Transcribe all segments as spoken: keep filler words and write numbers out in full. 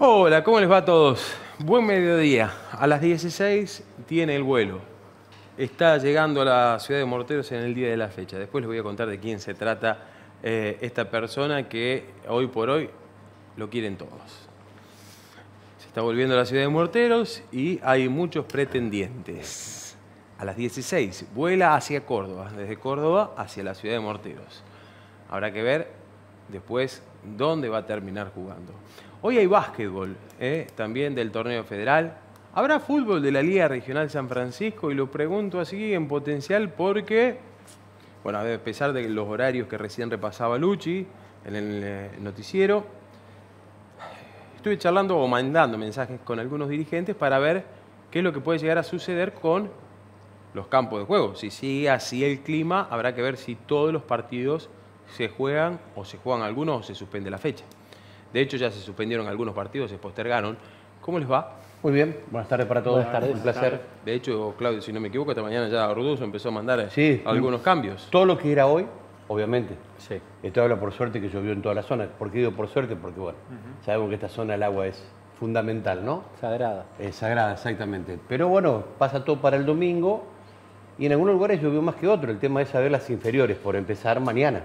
Hola, ¿cómo les va a todos? Buen mediodía. A las dieciséis tiene el vuelo. Está llegando a la ciudad de Morteros en el día de la fecha. Después les voy a contar de quién se trata eh, esta persona que hoy por hoy lo quieren todos. Se está volviendo a la ciudad de Morteros y hay muchos pretendientes. A las dieciséis vuela hacia Córdoba, desde Córdoba hacia la ciudad de Morteros. Habrá que ver después dónde va a terminar jugando. Hoy hay básquetbol, ¿eh? También del torneo federal. Habrá fútbol de la Liga Regional San Francisco y lo pregunto así en potencial porque, bueno, a pesar de los horarios que recién repasaba Luchi en el noticiero, estuve charlando o mandando mensajes con algunos dirigentes para ver qué es lo que puede llegar a suceder con los campos de juego. Si sigue así el clima, habrá que ver si todos los partidos se juegan o se juegan algunos o se suspende la fecha. De hecho, ya se suspendieron algunos partidos, se postergaron. ¿Cómo les va? Muy bien, buenas tardes para todos. Buenas tardes. Un placer. De hecho, Claudio, si no me equivoco, esta mañana ya Ruduso empezó a mandar sí, algunos cambios. Todo lo que era hoy, obviamente. Sí. Esto habla por suerte que llovió en toda la zona. ¿Por qué digo por suerte? Porque, bueno, uh-huh. sabemos que esta zona el agua es fundamental, ¿no? Sagrada. Es sagrada, exactamente. Pero bueno, pasa todo para el domingo y en algunos lugares llovió más que otro. El tema es saber las inferiores, por empezar mañana.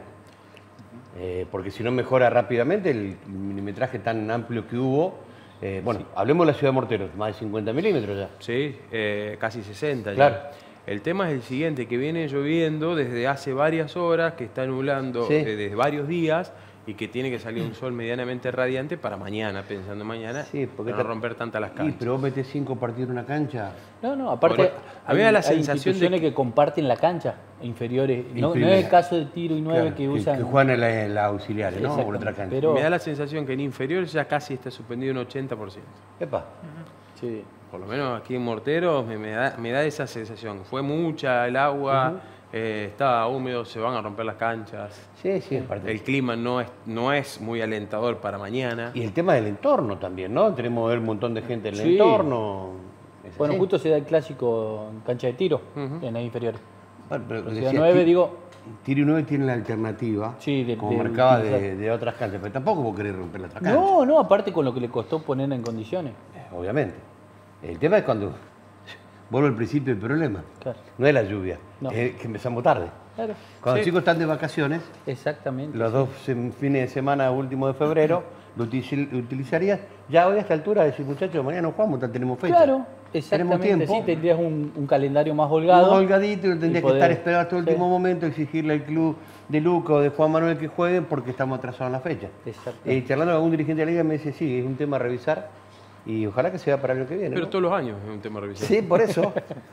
Eh, porque si no mejora rápidamente el milimetraje tan amplio que hubo. Eh, bueno, sí. Hablemos de la ciudad de Morteros, más de cincuenta milímetros ya. Sí, eh, casi sesenta claro. ya. El tema es el siguiente, que viene lloviendo desde hace varias horas, que está nublando sí. eh, desde varios días y que tiene que salir un sol medianamente radiante para mañana, pensando mañana, sí, porque para no romper tantas las canchas. Sí, pero vos metés cinco partidos en una cancha. No, no, aparte bueno, a mí me da la hay sensación instituciones de que comparten la cancha, inferiores. No, no es el caso de tiro y nueve claro, que, que usan. Que juegan en la, la auxiliares, ¿no? O en otra cancha. Pero me da la sensación que en inferiores ya casi está suspendido un ochenta por ciento. Epa. Uh-huh. Sí. Por lo menos aquí en Morteros me, me, da, me da esa sensación. Fue mucha el agua. Uh-huh. Eh, está húmedo, se van a romper las canchas. Sí, sí, aparte. El clima no es, no es muy alentador para mañana. Y el tema del entorno también, ¿no? Tenemos que ver un montón de gente en el sí. entorno. Bueno, así? Justo se da el clásico en cancha de tiro, uh-huh. en las inferiores. Bueno, pero decía, nueve, digo... Tiro y nueve tiene la alternativa, sí, de, como de, marcaba de, de, de otras canchas, pero tampoco vos querés romper la otra cancha. No, no, aparte con lo que le costó ponerla en condiciones. Eh, obviamente. El tema es cuando... Vuelvo al principio del problema. Claro. No es la lluvia, no. Es que empezamos tarde. Claro. Cuando sí. los chicos están de vacaciones, exactamente, los sí. dos fines de semana último de febrero, lo utilizarías ya hoy a esta altura, decir, muchachos, mañana no jugamos, tenemos fecha. Claro, exactamente. Tenemos tiempo. Sí, tendrías un, un calendario más holgado. Más holgadito y lo tendrías poder... que estar esperando hasta el sí. último momento, exigirle al club de Luca o de Juan Manuel que jueguen porque estamos atrasados en la fecha. Eh, charlando con algún dirigente de la liga me dice, sí, es un tema a revisar. Y ojalá que sea para el año que viene. Pero ¿no? todos los años es un tema a revisar. Sí, por eso.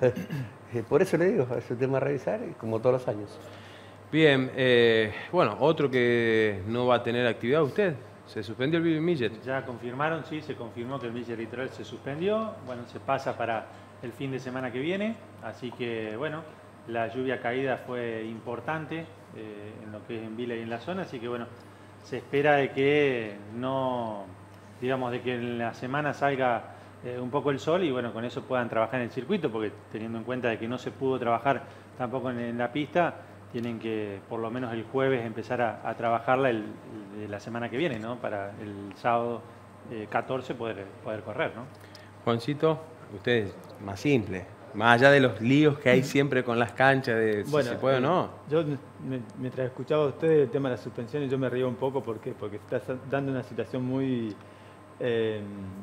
Por eso le digo, es un tema a revisar, como todos los años. Bien, eh, bueno, otro que no va a tener actividad, usted. ¿Se suspendió el Millet? Ya confirmaron, sí, se confirmó que el Millet literal se suspendió. Bueno, se pasa para el fin de semana que viene. Así que, bueno, la lluvia caída fue importante eh, en lo que es en Vila y en la zona. Así que, bueno, se espera de que no... digamos, de que en la semana salga eh, un poco el sol y bueno, con eso puedan trabajar en el circuito, porque teniendo en cuenta de que no se pudo trabajar tampoco en, en la pista, tienen que por lo menos el jueves empezar a, a trabajarla el, el, la semana que viene, ¿no? Para el sábado eh, catorce poder, poder correr, ¿no? Juancito, usted es más simple, más allá de los líos que hay siempre con las canchas, de si bueno, se puede o no. Yo, mientras escuchaba a usted el tema de las suspensiones, yo me río un poco porque, porque está dando una situación muy... Eh,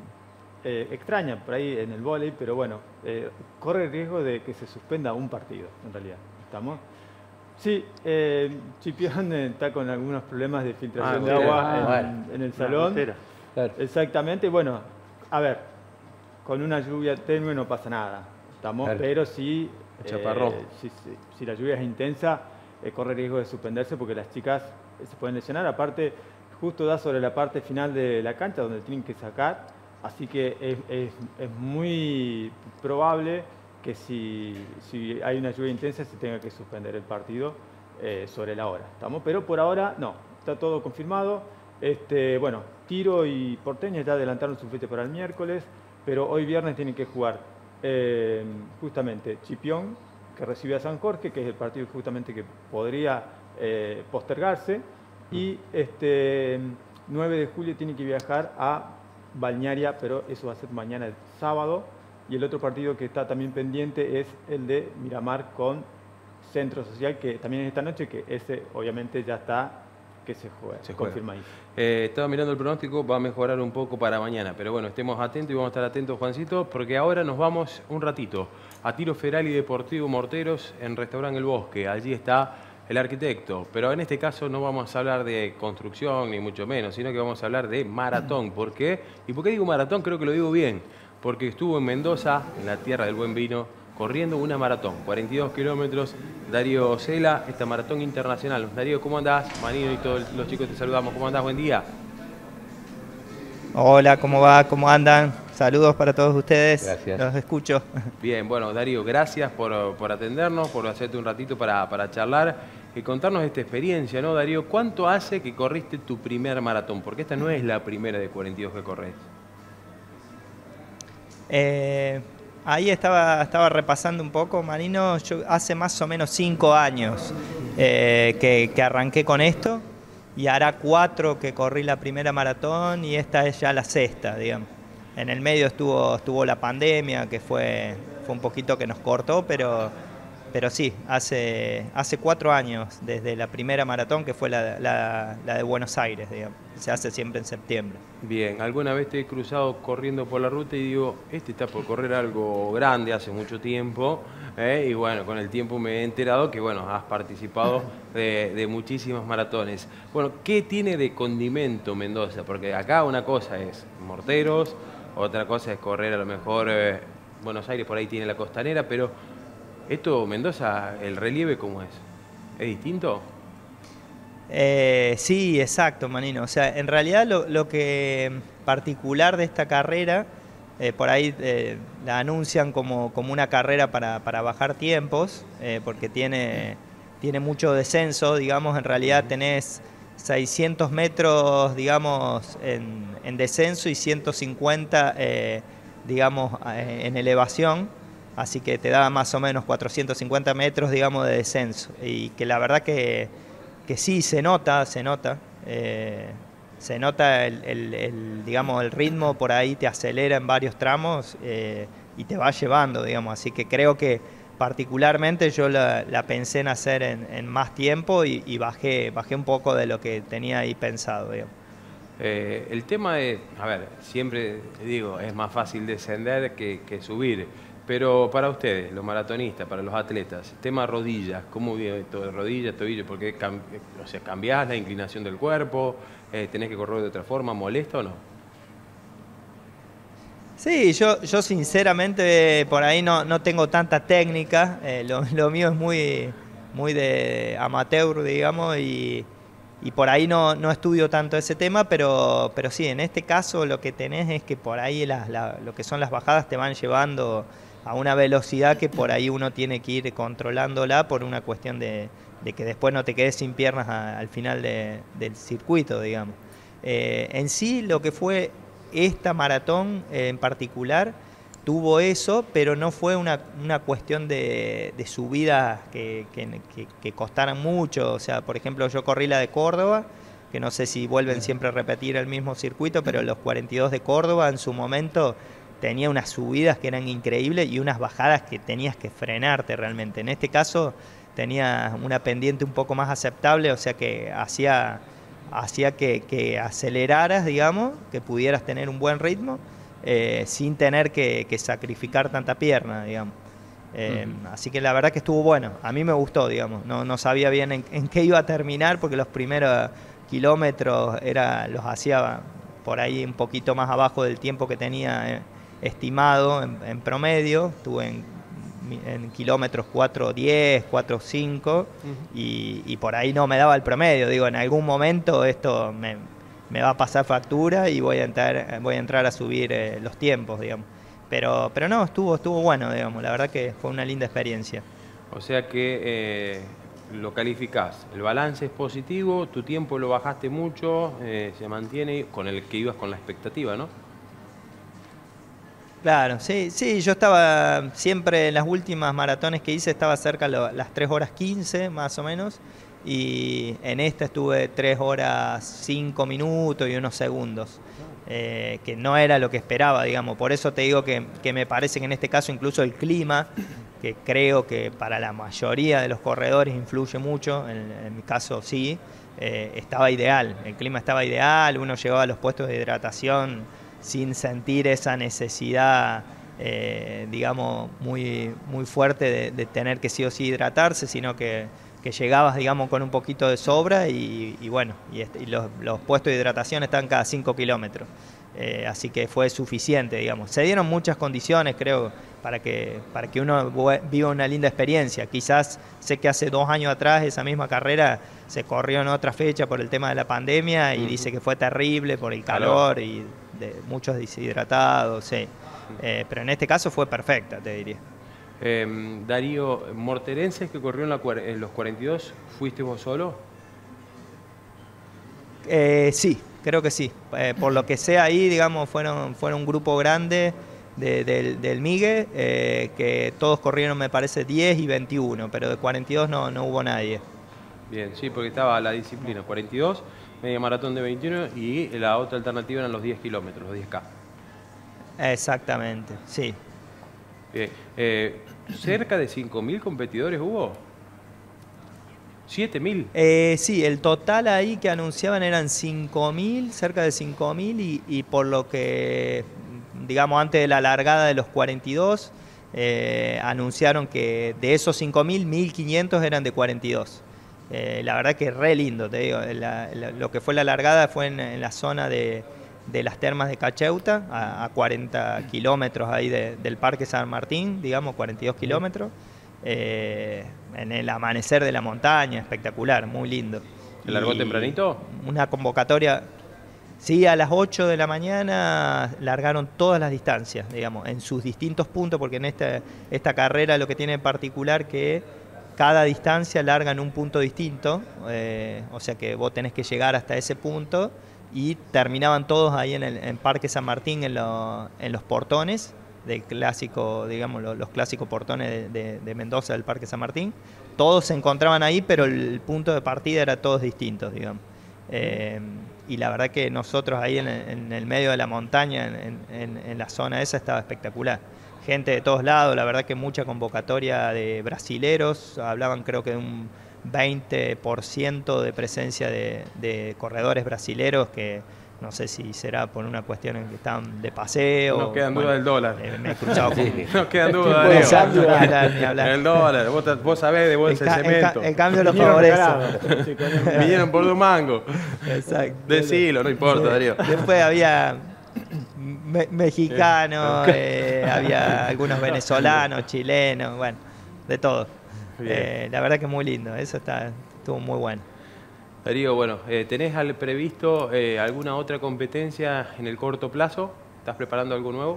eh, extraña por ahí en el vóley, pero bueno, eh, corre el riesgo de que se suspenda un partido, en realidad. ¿Estamos? Sí, eh, Chipión está con algunos problemas de filtración ah, de agua ah, en, bueno. en el salón. Claro. Exactamente, bueno, a ver, con una lluvia tenue no pasa nada, ¿estamos? Claro. Pero sí, eh, si, si, si la lluvia es intensa, eh, corre riesgo de suspenderse porque las chicas se pueden lesionar. Aparte, justo da sobre la parte final de la cancha donde tienen que sacar, así que es, es, es muy probable que si, si hay una lluvia intensa se tenga que suspender el partido eh, sobre la hora. ¿Estamos? Pero por ahora no, está todo confirmado. Este, bueno, Tiro y Porteño ya adelantaron su fecha para el miércoles, pero hoy viernes tienen que jugar eh, justamente Chipión, que recibe a San Jorge, que es el partido justamente que podría eh, postergarse. Y este nueve de julio tiene que viajar a balnearia, pero eso va a ser mañana el sábado. Y el otro partido que está también pendiente es el de Miramar con Centro Social, que también es esta noche, que ese obviamente ya está, que se juega, Se juega. confirma ahí. Eh, estaba mirando el pronóstico, va a mejorar un poco para mañana, pero bueno, estemos atentos y vamos a estar atentos, Juancito, porque ahora nos vamos un ratito a Tiro Federal y Deportivo Morteros en Restaurante El Bosque. Allí está el arquitecto, pero en este caso no vamos a hablar de construcción ni mucho menos, sino que vamos a hablar de maratón. ¿Por qué? ¿Y por qué digo maratón? Creo que lo digo bien, porque estuvo en Mendoza, en la tierra del buen vino, corriendo una maratón, cuarenta y dos kilómetros. Darío Cela, esta maratón internacional. Darío, ¿cómo andás? Manino y todos los chicos te saludamos. ¿Cómo andás? Buen día. Hola, ¿cómo va? ¿Cómo andan? Saludos para todos ustedes. Gracias. Los escucho. Bien, bueno, Darío, gracias por, por atendernos, por hacerte un ratito para, para charlar y contarnos esta experiencia, ¿no, Darío? ¿Cuánto hace que corriste tu primer maratón? Porque esta no es la primera de cuarenta y dos que corres. Eh, ahí estaba, estaba repasando un poco, Marino. Yo hace más o menos cinco años eh, que, que arranqué con esto y hará cuatro que corrí la primera maratón y esta es ya la sexta, digamos. En el medio estuvo, estuvo la pandemia, que fue, fue un poquito que nos cortó, pero, pero sí, hace, hace cuatro años desde la primera maratón, que fue la, la, la de Buenos Aires, digamos. Se hace siempre en septiembre. Bien, alguna vez te he cruzado corriendo por la ruta y digo, este está por correr algo grande hace mucho tiempo, ¿eh? Y bueno, con el tiempo me he enterado que bueno, has participado de, de muchísimas maratones. Bueno, ¿qué tiene de condimento Mendoza? Porque acá una cosa es Morteros, otra cosa es correr a lo mejor, eh, Buenos Aires por ahí tiene la costanera, pero esto, Mendoza, ¿el relieve cómo es? ¿Es distinto? Eh, sí, exacto, Manino. O sea, en realidad lo, lo que particular de esta carrera, eh, por ahí eh, la anuncian como, como una carrera para, para bajar tiempos, eh, porque tiene, tiene mucho descenso, digamos. En realidad tenés seiscientos metros, digamos, en, en descenso y ciento cincuenta, eh, digamos, eh, en elevación. Así que te da más o menos cuatrocientos cincuenta metros, digamos, de descenso. Y que la verdad que, que sí, se nota, se nota. Eh, se nota el, el, el, digamos, el ritmo, por ahí te acelera en varios tramos eh, y te va llevando, digamos. Así que creo que particularmente yo la, la pensé en hacer en, en más tiempo y, y bajé, bajé un poco de lo que tenía ahí pensado, digamos. Eh, el tema es, a ver, siempre digo, es más fácil descender que, que subir, pero para ustedes, los maratonistas, para los atletas, tema rodillas, ¿cómo vive todo de rodillas, tobillo? Porque cam, o sea, cambiás la inclinación del cuerpo, eh, tenés que correr de otra forma, ¿molesta o no? Sí, yo, yo sinceramente por ahí no, no tengo tanta técnica, eh, lo, lo mío es muy, muy de amateur, digamos, y, y por ahí no, no estudio tanto ese tema, pero, pero sí, en este caso lo que tenés es que por ahí la, la, lo que son las bajadas te van llevando a una velocidad que por ahí uno tiene que ir controlándola por una cuestión de, de que después no te quedes sin piernas a, al final de, del circuito, digamos. Eh, en sí lo que fue esta maratón eh, en particular tuvo eso, pero no fue una, una cuestión de, de subidas que, que, que, que costaran mucho. O sea, por ejemplo, yo corrí la de Córdoba, que no sé si vuelven siempre a repetir el mismo circuito, pero los cuarenta y dos de Córdoba en su momento tenía unas subidas que eran increíbles y unas bajadas que tenías que frenarte realmente. En este caso tenía una pendiente un poco más aceptable, o sea que hacía... hacía que, que aceleraras, digamos, que pudieras tener un buen ritmo, eh, sin tener que, que sacrificar tanta pierna, digamos. Eh, uh-huh. Así que la verdad que estuvo bueno, a mí me gustó, digamos, no, no sabía bien en, en qué iba a terminar, porque los primeros kilómetros era, los hacía por ahí un poquito más abajo del tiempo que tenía eh, estimado en, en promedio, estuve en en kilómetros cuatro diez, cuatro cinco, uh-huh. y, y por ahí no me daba el promedio. Digo, en algún momento esto me, me va a pasar factura y voy a entrar, voy a, entrar a subir eh, los tiempos, digamos. Pero, pero no, estuvo, estuvo bueno, digamos. La verdad que fue una linda experiencia. O sea que eh, lo calificás, el balance es positivo, tu tiempo lo bajaste mucho, eh, se mantiene con el que ibas con la expectativa, ¿no? Claro, sí, sí, yo estaba siempre en las últimas maratones que hice, estaba cerca de las tres horas quince más o menos, y en esta estuve tres horas cinco minutos y unos segundos. eh, que no era lo que esperaba, digamos. Por eso te digo que, que me parece que en este caso incluso el clima, que creo que para la mayoría de los corredores influye mucho, en, en mi caso sí, eh, estaba ideal, el clima estaba ideal, uno llegaba a los puestos de hidratación sin sentir esa necesidad, eh, digamos, muy, muy fuerte de, de tener que sí o sí hidratarse, sino que, que llegabas, digamos, con un poquito de sobra y, y bueno, y, este, y los, los puestos de hidratación están cada cinco kilómetros. Eh, así que fue suficiente, digamos. Se dieron muchas condiciones, creo, para que, para que uno viva una linda experiencia. Quizás sé que hace dos años atrás esa misma carrera se corrió en otra fecha por el tema de la pandemia y uh-huh. dice que fue terrible por el calor Calor. y de muchos deshidratados, sí. Eh, pero en este caso fue perfecta, te diría. Eh, Darío, Morterenses que corrió en, la, en los cuarenta y dos, ¿fuiste vos solo? Eh, sí, creo que sí. Eh, por lo que sé ahí, digamos, fueron, fueron un grupo grande de, de, del Migue, eh, que todos corrieron, me parece, diez y veintiuno, pero de cuarenta y dos no, no hubo nadie. Bien, sí, porque estaba la disciplina cuarenta y dos, media maratón de veintiuno y la otra alternativa eran los diez kilómetros, los diez K. Exactamente, sí. Bien. Eh, ¿Cerca de cinco mil competidores hubo? ¿siete mil? Eh, sí, el total ahí que anunciaban eran cinco mil, cerca de cinco mil y, y por lo que, digamos, antes de la largada de los cuarenta y dos, eh, anunciaron que de esos cinco mil, mil quinientos eran de cuarenta y dos. Eh, la verdad que re lindo, te digo. La, la, lo que fue la largada fue en, en la zona de, de las termas de Cacheuta, a, a cuarenta kilómetros ahí de, del Parque San Martín, digamos, cuarenta y dos kilómetros. Eh, en el amanecer de la montaña, espectacular, muy lindo. ¿Se largó y tempranito? Una convocatoria, sí, a las ocho de la mañana largaron todas las distancias, digamos, en sus distintos puntos, porque en esta, esta carrera lo que tiene en particular que cada distancia larga en un punto distinto, eh, o sea que vos tenés que llegar hasta ese punto y terminaban todos ahí en el en Parque San Martín, en, lo, en los portones del clásico, digamos, los, los clásicos portones de, de, de Mendoza del Parque San Martín. Todos se encontraban ahí, pero el punto de partida era todos distintos, digamos. Eh, y la verdad que nosotros ahí en, en el medio de la montaña, en, en, en la zona esa, estaba espectacular. Gente de todos lados, la verdad que mucha convocatoria de brasileros, hablaban creo que de un veinte por ciento de presencia de, de corredores brasileros que no sé si será por una cuestión en que están de paseo. No quedan bueno, dudas del dólar. Eh, me he escuchado con... No quedan dudas, Darío. Ni hablar, ni hablar. El dólar, vos, vos sabés de bolsa de cemento. El, el cambio lo favorece. Vinieron por un mango. Exacto. Decilo, no importa, Darío. Después había me mexicanos, eh, había algunos venezolanos, chilenos, bueno, de todo. Eh, la verdad que muy lindo, eso está, estuvo muy bueno. Darío, bueno, eh, ¿tenés al previsto eh, alguna otra competencia en el corto plazo? ¿Estás preparando algo nuevo?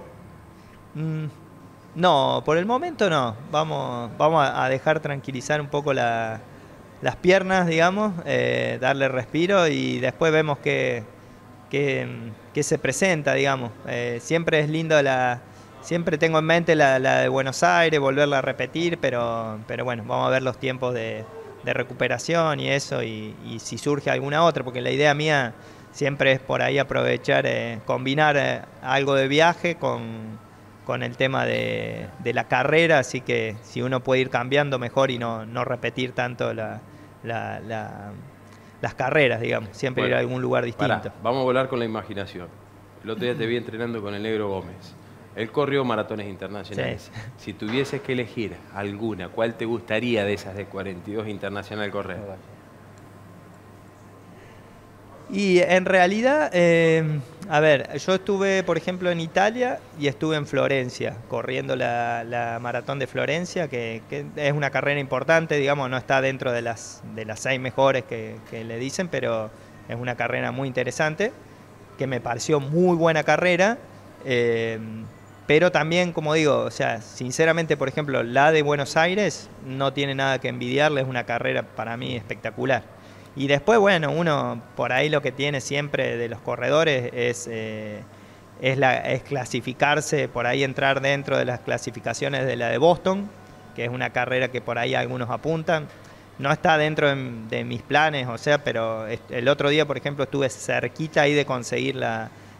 Mm, no, por el momento no. Vamos, vamos a dejar tranquilizar un poco la, las piernas, digamos, eh, darle respiro y después vemos qué, qué, qué se presenta, digamos. Eh, siempre es lindo la... Siempre tengo en mente la, la de Buenos Aires, volverla a repetir, pero, pero bueno, vamos a ver los tiempos de... de recuperación y eso, y, y si surge alguna otra, porque la idea mía siempre es por ahí aprovechar, eh, combinar eh, algo de viaje con, con el tema de, de la carrera, así que si uno puede ir cambiando mejor y no, no repetir tanto la, la, la, las carreras, digamos, siempre bueno, ir a algún lugar distinto. Pará, vamos a volar con la imaginación. El otro día te vi entrenando con el Negro Gómez. Él corrió maratones internacionales. Sí. Si tuvieses que elegir alguna, ¿cuál te gustaría de esas de cuarenta y dos internacional correr? Y en realidad, eh, a ver, yo estuve, por ejemplo, en Italia y estuve en Florencia, corriendo la, la maratón de Florencia, que, que es una carrera importante, digamos, no está dentro de las, de las seis mejores que, que le dicen, pero es una carrera muy interesante, que me pareció muy buena carrera. Eh, Pero también, como digo, o sea, sinceramente, por ejemplo, la de Buenos Aires no tiene nada que envidiarle, es una carrera para mí espectacular. Y después, bueno, uno por ahí lo que tiene siempre de los corredores es, eh, es, la, es clasificarse, por ahí entrar dentro de las clasificaciones de la de Boston, que es una carrera que por ahí algunos apuntan. No está dentro de, de mis planes, o sea, pero el otro día, por ejemplo, estuve cerquita ahí de conseguir la...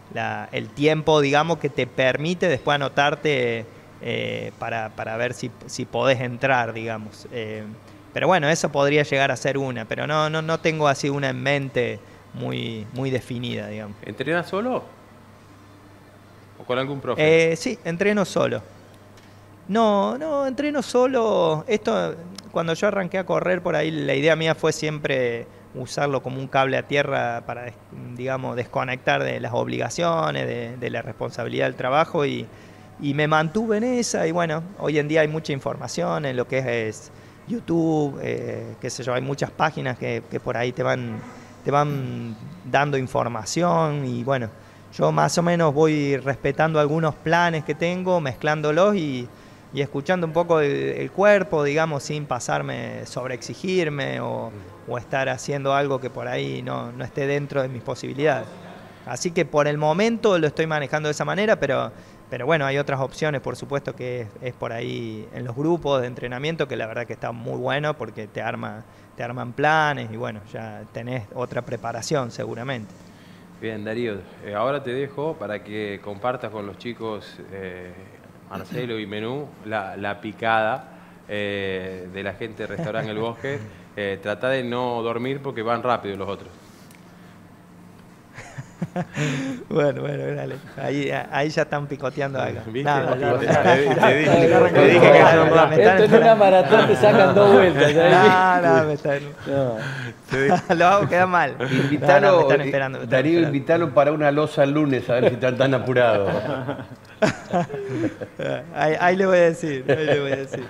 la, el tiempo, digamos, que te permite después anotarte eh, para, para ver si, si podés entrar, digamos. Eh, pero bueno, eso podría llegar a ser una, pero no, no, no tengo así una en mente muy, muy definida, digamos. ¿Entrenas solo? ¿O con algún profe? Eh, sí, entreno solo. No, no, entreno solo. Esto, cuando yo arranqué a correr por ahí, la idea mía fue siempre usarlo como un cable a tierra para, digamos, desconectar de las obligaciones, de, de la responsabilidad del trabajo y, y me mantuve en esa. Y bueno, hoy en día hay mucha información en lo que es, es YouTube, eh, qué sé yo, hay muchas páginas que, que por ahí te van, te van dando información y bueno, yo más o menos voy respetando algunos planes que tengo, mezclándolos y, y escuchando un poco el, el cuerpo, digamos, sin pasarme, sobreexigirme o, o estar haciendo algo que por ahí no, no esté dentro de mis posibilidades. Así que por el momento lo estoy manejando de esa manera, pero, pero bueno, hay otras opciones, por supuesto, que es, es por ahí en los grupos de entrenamiento, que la verdad que está muy bueno porque te, arma, te arman planes y bueno, ya tenés otra preparación seguramente. Bien, Darío, eh, ahora te dejo para que compartas con los chicos, eh, Marcelo y Menú, la, la picada eh, de la gente de Restaurante El Bosque. Eh, trata de no dormir porque van rápido los otros. Bueno, bueno, dale. Ahí, ahí ya están picoteando algo. ¿Viste? Nada, Te- no, te- no, te dije- te dije no, te dije que son no, rápidos. me están Esto en una maratón te sacan dos vueltas. ¿sabes? No, no, me están... No. Lo hago quedar mal. Invitalo, No, no, me están esperando. me están Darío, esperando. invítalo para una losa el lunes, a ver si están tan apurados. Ahí, ahí le voy a decir, ahí le voy a decir.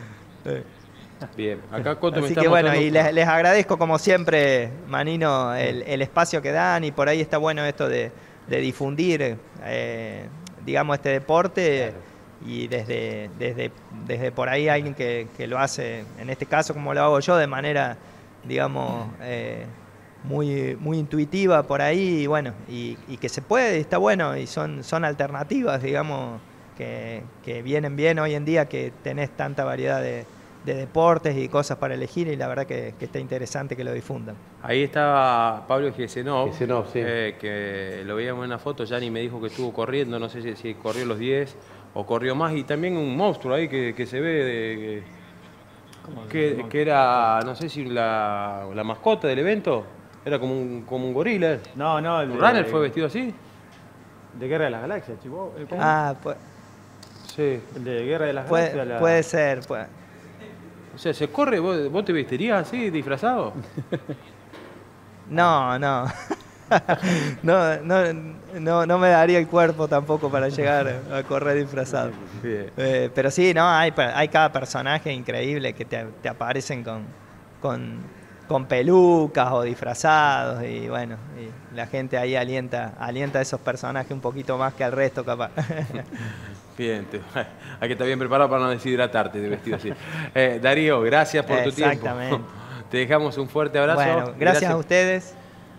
Bien, acá Coto me Así está que bueno, mostrando- y les, les agradezco como siempre, Manino, el, el espacio que dan y por ahí está bueno esto de, de difundir, eh, digamos, este deporte y desde, desde, desde por ahí alguien que, que lo hace, en este caso como lo hago yo, de manera, digamos, eh, muy, muy intuitiva por ahí y bueno, y, y que se puede, está bueno y son, son alternativas, digamos, que, que vienen bien hoy en día que tenés tanta variedad de de deportes y cosas para elegir y la verdad que, que está interesante que lo difundan. Ahí estaba Pablo Gesenov, Gesenov, sí. eh, que lo veíamos en una foto, Yanni me dijo que estuvo corriendo, no sé si, si corrió los diez o corrió más, y también un monstruo ahí que, que se ve, de, que, que, que era, no sé si la, la mascota del evento, era como un, como un gorila. No, no, el ¿Un de, runner fue vestido así? de Guerra de las Galaxias, chico. ¿El, cómo? Ah, pu- Sí. El de Guerra de las puede, Galaxias. la- puede ser. puede- O sea, ¿se corre? ¿Vos, vos te vestirías así, disfrazado? No, no. no, no, no. No me daría el cuerpo tampoco para llegar a correr disfrazado. Bien. Eh, pero sí, no, hay, hay cada personaje increíble que te, te aparecen con, con, con pelucas o disfrazados y bueno, y la gente ahí alienta, alienta a esos personajes un poquito más que al resto capaz. Bien, te- hay que estar bien preparado para no deshidratarte de vestido así. Eh, Darío, gracias por tu tiempo. Exactamente. Te dejamos un fuerte abrazo. Bueno, gracias, a ustedes.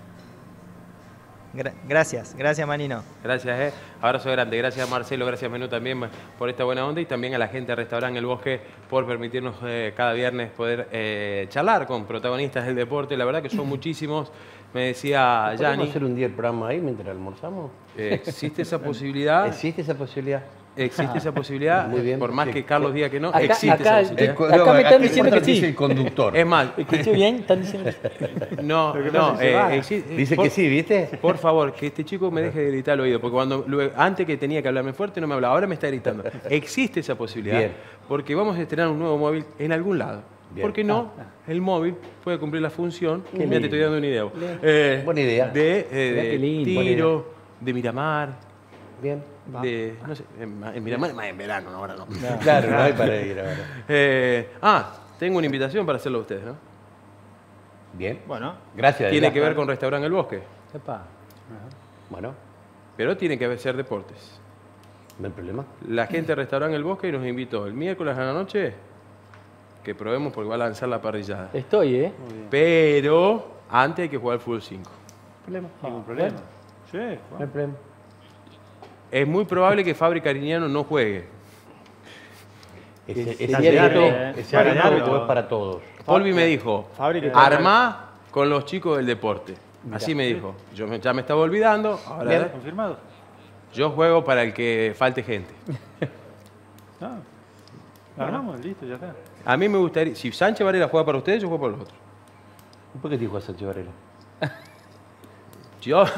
Gra- gracias, gracias Manino. Gracias, eh. Abrazo grande. Gracias Marcelo, gracias Menú también por esta buena onda y también a la gente de Restaurante El Bosque por permitirnos eh, cada viernes poder eh, charlar con protagonistas del deporte. La verdad que son muchísimos. Me decía ¿Podemos Yanni, hacer un día el programa ahí mientras almorzamos? eh, existe esa posibilidad. ¿Existe esa posibilidad? Existe esa posibilidad, Muy bien. por más Sí. que Carlos diga que no, Acá- existe acá- esa posibilidad. co- Acá no, me están ¿qué diciendo importa que dice sí. el conductor? Es más, ¿Escuché bien? Están diciendo no, Lo que no, pasa es que se eh, va. exi- Dice por- que sí, ¿viste? Por favor, que este chico me deje de gritar al oído, porque cuando luego- antes que tenía que hablarme fuerte no me hablaba, ahora me está gritando. Existe esa posibilidad, Bien. porque vamos a estrenar un nuevo móvil en algún lado. Bien. ¿Por qué no? El móvil puede cumplir la función, Qué mira, te lindo. estoy dando una idea. Eh, Buena idea. De, eh, Mirá de qué lindo. Buena tiro, de Miramar, Bien. de, no sé, en, en Miramar, más en verano, ahora no. Claro, no hay para ir ahora. Eh, ah, tengo una invitación para hacerlo a ustedes, ¿no? Bien. Bueno, Gracias. Tiene Adela. que ver con Restaurante El Bosque, Epa. Bueno, pero tiene que ser deportes. no hay problema. La gente de Restaurante El Bosque nos invitó el miércoles a la noche que probemos porque va a lanzar la parrillada. Estoy, ¿eh? Pero antes hay que jugar al fútbol cinco. Problema. ningún problema. Sí, No hay bueno. problema. Es muy probable que Fabri Cariñano no juegue. Ese, Que ese sería hábito, bien. ese hábito Para- es para todos. Polvi me dijo, Fabri que- armá con los chicos del deporte. Así me dijo. Yo me- ya me estaba olvidando. Ahora Bien, confirmado. yo juego para el que falte gente. No. Ganamos, listo, ya está. A mí me gustaría, si Sánchez Varela juega para ustedes, yo juego para los otros. ¿Por qué te dijo a Sánchez Varela? Yo,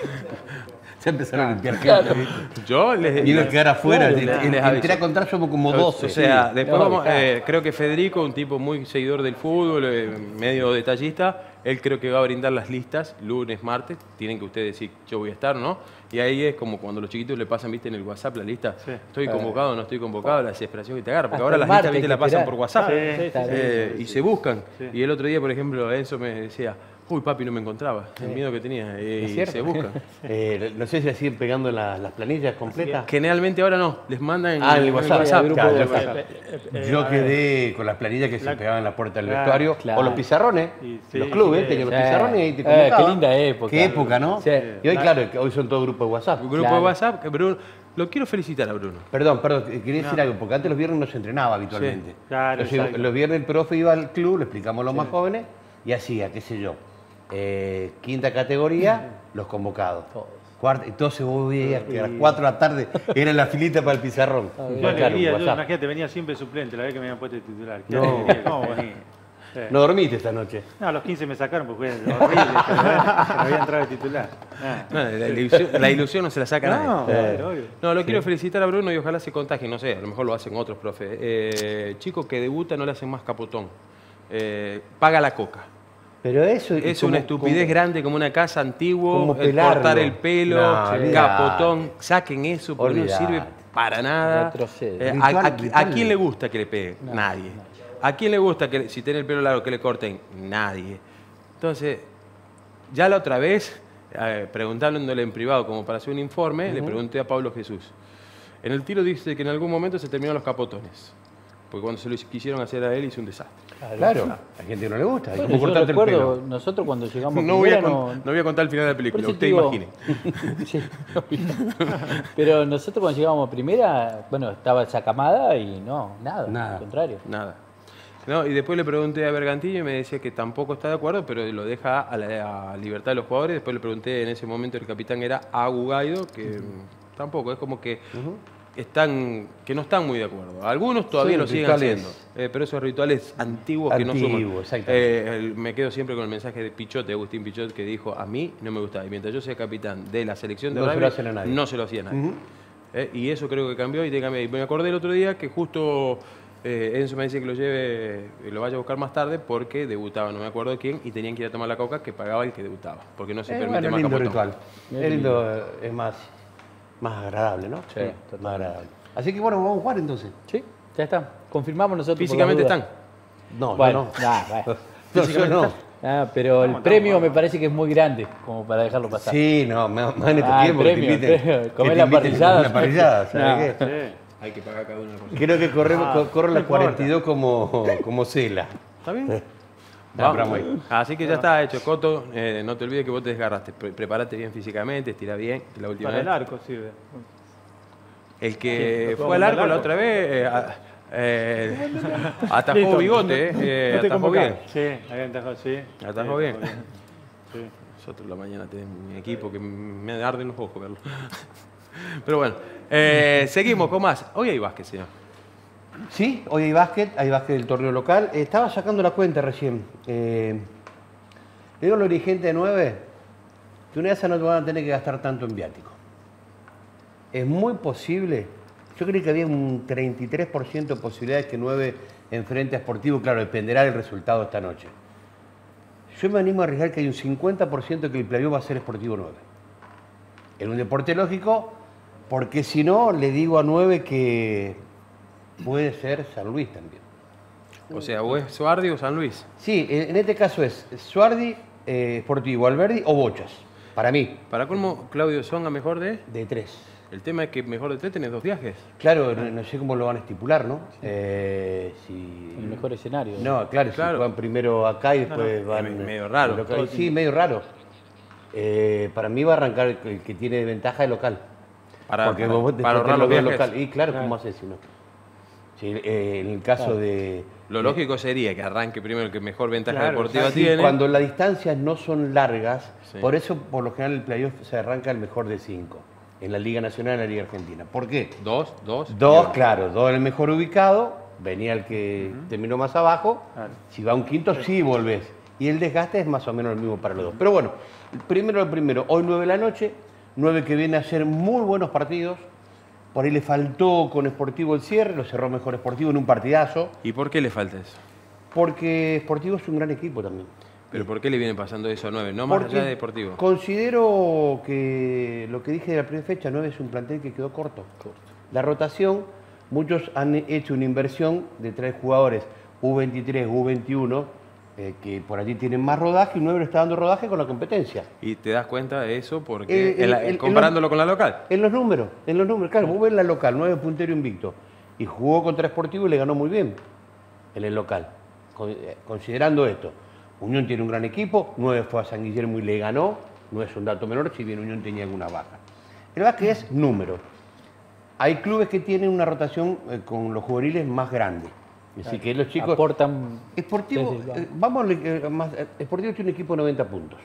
Se empezaron a limpiar gente, ¿viste? yo les, Y uno quedar afuera. Claro, y- les- y- les entré aviso. a contar, somos como O- doce. O sea, sí. después No, vamos, claro. eh, creo que Federico, un tipo muy seguidor del fútbol, eh, medio detallista, él creo que va a brindar las listas lunes, martes, tienen que ustedes decir yo voy a estar, ¿no? Y ahí es como cuando los chiquitos le pasan, viste, en el WhatsApp la lista, Sí. estoy convocado, no estoy convocado, la desesperación que te agarra, porque Hasta ahora el las martes listas, viste, hay la que pasan esperar. por WhatsApp Sí, eh, sí, eh, y se buscan. Sí. Y el otro día, por ejemplo, Enzo me decía, uy papi, no me encontraba, el miedo que tenía, y, Es cierto. se buscan. Eh, no sé si la siguen pegando en la- las planillas completas. Generalmente ahora no, les mandan Ah, en el en WhatsApp. grupo Claro, de yo- WhatsApp. Eh, Yo a ver, quedé con las planillas que se La- pegaban en la puerta del Claro, vestuario. claro. O los pizarrones. Y sí, los clubes sí, tenían los sí. pizarrones y te Eh, convocaban. qué linda época. Qué época, ¿no? Sí. Y hoy, claro, que hoy son todo grupos de WhatsApp. Un grupo Claro. de WhatsApp, que Bruno, lo quiero felicitar a Bruno. Perdón, perdón, quería decir algo, porque antes los viernes no se entrenaba habitualmente. Sí, claro, Entonces, exacto. los viernes el profe iba al club, le explicamos a los más jóvenes, y hacía, qué sé yo, eh, quinta categoría, los convocados. Todos. Cuarta, entonces vos veías que a las cuatro de la tarde era la filita para el pizarrón. Qué Claro, alegría, yo, WhatsApp. imagínate, venía siempre suplente la vez que me habían puesto de titular. Qué No. alegría que tenía. Sí. No dormiste esta noche. No, a los quince me sacaron porque fue horrible, que me había- que me había entrado de titular. Ah. No, la, ilusión, la ilusión no se la saca No, nadie. obvio, obvio. No, lo quiero felicitar a Bruno y ojalá se contagie, no sé, a lo mejor lo hacen otros profes. Eh, chico que debuta no le hacen más capotón. Eh, paga la coca. Pero eso Es como- una estupidez como- grande como una casa antigua, como el pelarlo. cortar el pelo, No, olvidate. capotón, saquen eso porque Olvidate. no sirve para nada. Retrocede. Eh, a, Ritual- a- ritual. ¿a quién le gusta que le peguen? Nadie. ¿A quién le gusta que le- si tiene el pelo largo que le corten? Nadie. Entonces, ya la otra vez, eh, preguntándole en privado como para hacer un informe, le pregunté a Pablo Jesús. En el tiro dice que en algún momento se terminaron los capotones. Porque cuando se lo quisieron hacer a él hizo un desastre. Claro, hay gente que no le gusta. hay Bueno, como yo cortarte el recuerdo, pelo. nosotros cuando llegamos No voy, a primera con- no voy a contar el final de la Por película, eso usted te digo- imagine. Sí, pero nosotros cuando llegamos a primera, bueno, estaba esa camada y no, nada, Nada. al contrario. Nada. No, y después le pregunté a Bergantillo y me decía que tampoco está de acuerdo, pero lo deja a la a libertad de los jugadores. Después le pregunté, en ese momento el capitán era Agu Gaido, que mm, tampoco, es como que están que no están muy de acuerdo. Algunos todavía Sí, lo siguen rituales. haciendo, eh, pero esos rituales antiguos que no Antiguos, suman. exactamente. Eh, el- me quedo siempre con el mensaje de Pichot, de Agustín Pichot, que dijo, a mí no me gusta, y mientras yo sea capitán de la selección de No se lo rugby, hacen a nadie. no se lo hacía a nadie. Eh, y eso creo que cambió y te cambió. Y me acordé el otro día que justo eh, Enzo me decía que lo lleve, eh, lo vaya a buscar más tarde porque debutaba, no me acuerdo quién, y tenían que ir a tomar la coca que pagaba el que debutaba, porque no se Eh, permite bueno, más lindo capotón. ritual. Es lindo, eh, es más, más agradable, ¿no? Sí, totalmente. más agradable. Así que bueno, vamos a jugar entonces. Sí, ya está. Confirmamos nosotros. por las Físicamente dudas. están. No, Bueno, no, no. nah, bueno. No, yo no. Ah, pero el premio me parece que es muy grande como para dejarlo pasar. Sí, no, más más en este Ah, el tiempo que te premio, el inviten. premio. que Comer te la inviten parrillada. a una parrillada, ¿sabes No. qué? Sí. Hay que pagar cada una cosa. Creo que corremos, co- corro la no cuarenta y dos como, como Cela. ¿Está bien? Vamos. Vamos. Así que ya está hecho, Coto. Eh, no te olvides que vos te desgarraste. Pre- Preparate bien físicamente, estira bien. que La última Para el vez. arco sirve. El que Sí, lo fue al pongo arco al la arco. otra vez, eh, a- eh, atajó Listo. bigote, eh, eh, No te atajó convocaron. bien. Sí, había atajado, sí. Atajó Sí, bien. Sí. Nosotros la mañana tenemos mi equipo que me arden los ojos verlo. Pero bueno, eh, seguimos con más. Hoy hay básquet, señor. Sí, hoy hay básquet, hay básquet del torneo local. Eh, estaba sacando la cuenta recién. Eh, le digo a los dirigentes de nueve que una de esas no te van a tener que gastar tanto en viático. Es muy posible, yo creo que había un treinta y tres por ciento de posibilidades que nueve enfrente a Sportivo, claro, dependerá del resultado de esta noche. Yo me animo a arriesgar que hay un cincuenta por ciento que el playoff va a ser Sportivo nueve. En un deporte lógico, porque si no, le digo a nueve que puede ser San Luis también. O sea, o es Suardi o San Luis. Sí, en en este caso es Suardi, eh, Sportivo, Alberdi o Bochas, para mí, Para colmo, Claudio Songa mejor de... de tres. El tema es que mejor de tres tenés dos viajes. Claro, no, no sé cómo lo van a estipular, ¿no? Eh, si... El mejor escenario. No, claro, Claro. si van primero acá y después van... Es medio raro. local. Sí, medio raro. Eh, para mí va a arrancar el, el que tiene ventaja de local. Para, Porque para, vos para después ahorrar tenés los dos viajes. local. Y claro, ¿cómo haces si no? Sí, eh, en el caso Claro. de... Lo de- lógico sería que arranque primero el que mejor ventaja Claro, deportiva Sí, tiene. cuando las distancias no son largas, Sí. por eso por lo general el playoff se arranca el mejor de cinco, en la Liga Nacional y en la Liga Argentina. ¿Por qué? Dos, dos. Dos, y uno. claro, dos el mejor ubicado, venía el que terminó más abajo, Claro. si va un quinto sí volvés, y el desgaste es más o menos el mismo para los dos. Pero bueno, primero lo primero, hoy nueve de la noche, nueve que viene a ser muy buenos partidos, por ahí le faltó con Sportivo el cierre, lo cerró mejor Sportivo en un partidazo, ¿Y por qué le falta eso? porque Sportivo es un gran equipo también. ¿Pero por qué le viene pasando eso a nueve? No más Porque allá de deportivo. Considero que lo que dije de la primera fecha, nueve es un plantel que quedó corto. La rotación, muchos han hecho una inversión de traer jugadores U veintitrés, U veintiuno, eh, que por allí tienen más rodaje y nueve le está dando rodaje con la competencia. Y te das cuenta de eso porque, Eh, en la- el- el- comparándolo el- con la local. En los números, en los números, claro, vos ves la local, nueve puntero invicto, y jugó contra Sportivo y le ganó muy bien en el local. Con- eh, Considerando esto, Unión tiene un gran equipo, nueve fue a San Guillermo y le ganó, no es un dato menor, si bien Unión tenía alguna baja. El básquet es número. Hay clubes que tienen una rotación eh, con los juveniles más grande. Así que los chicos... Aportan. Sportivo, desde el banco. eh, vamos a le- eh, más, eh, Sportivo tiene un equipo de noventa puntos.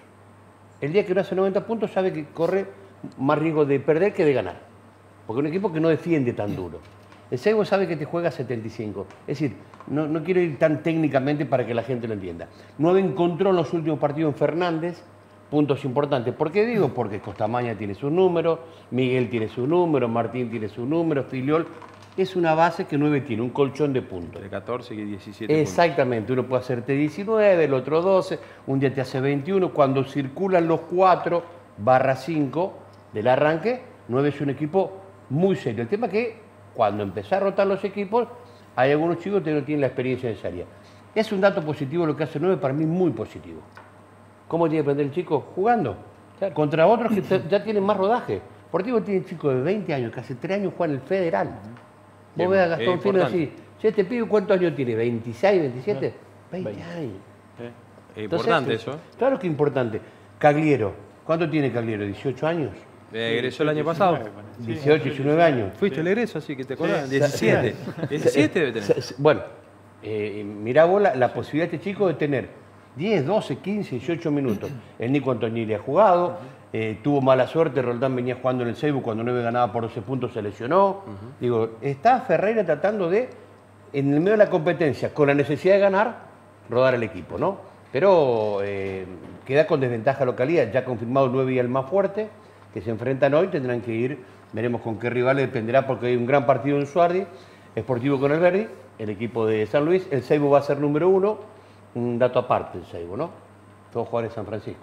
El día que uno hace noventa puntos sabe que corre más riesgo de perder que de ganar. Porque es un equipo que no defiende tan duro. El Seibo sabe que te juega setenta y cinco. Es decir, no, no quiero ir tan técnicamente para que la gente lo entienda. nueve encontró en los últimos partidos en Fernández puntos importantes. ¿Por qué digo? Porque Costamaña tiene sus números, Miguel tiene sus números, Martín tiene sus números, Filiol. Es una base que nueve tiene, un colchón de puntos. De catorce y diecisiete puntos. Exactamente, uno puede hacerte diecinueve, el otro doce, un día te hace veintiuno. Cuando circulan los cuatro barra cinco del arranque, nueve es un equipo muy serio. El tema es que cuando empezás a rotar los equipos, hay algunos chicos que no tienen la experiencia necesaria. Es un dato positivo lo que hace nueve, para mí muy positivo. ¿Cómo tiene que aprender el chico? Jugando. Claro. Contra otros que te- ya tienen más rodaje. Sportivo tiene chicos de veinte años, que hace tres años juegan en el Federal. Vos Bien, ves a es Gastón Fino y importante. decís, che, te pido cuántos años tiene, veintiséis, veintisiete, veinte veinte. años. Sí. Es Entonces, importante eso. ¿eh? Claro que es importante. Cagliero, ¿cuánto tiene Cagliero? ¿dieciocho años? Eh, egresó el año pasado. Sí, dieciocho, diecinueve años. Fuiste al egreso, así que te acordás. Sí. diecisiete. diecisiete debe tener. Se- se- Bueno, eh, mirá vos la, la posibilidad de este chico de tener diez, doce, quince, dieciocho minutos. El Nico Antonelli ha jugado, eh, tuvo mala suerte, Roldán venía jugando en el Seibo, cuando nueve ganaba por doce puntos se lesionó. Digo, está Ferreira tratando de, en el medio de la competencia, con la necesidad de ganar, rodar el equipo, ¿no? Pero eh, queda con desventaja localidad, ya confirmado nueve y el más fuerte, que se enfrentan hoy, tendrán que ir, veremos con qué rivales, dependerá porque hay un gran partido en Suardi, Sportivo con el Verdi, el equipo de San Luis, el Seibo va a ser número uno, un dato aparte el Seibo, ¿no? Todos jugadores de San Francisco.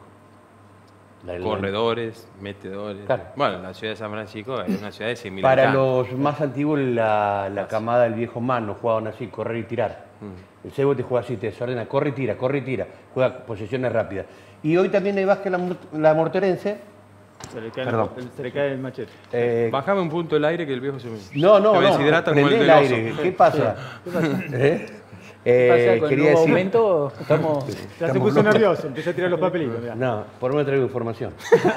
La- la- Corredores, metedores. Claro. Bueno, la ciudad de San Francisco es una ciudad de cien mil Para habitantes. los más antiguos, la, la camada del viejo man, no jugaban así, correr y tirar. El Seibo te juega así, te desordena, corre y tira, corre y tira, juega posesiones rápidas. Y hoy también hay básquet la, la morterense. Se le cae, Perdón. el, se le cae el machete. eh, Bajame un punto el aire que el viejo se me, no, no, se me no, deshidrata como el prendé del el oso. aire. ¿Qué pasa? ¿Eh? ¿Qué pasa Eh, con el quería nuevo decir... aumento? Estamos. Ya se puso nervioso, empieza a tirar los papelitos. mirá. No, por no me traigo información.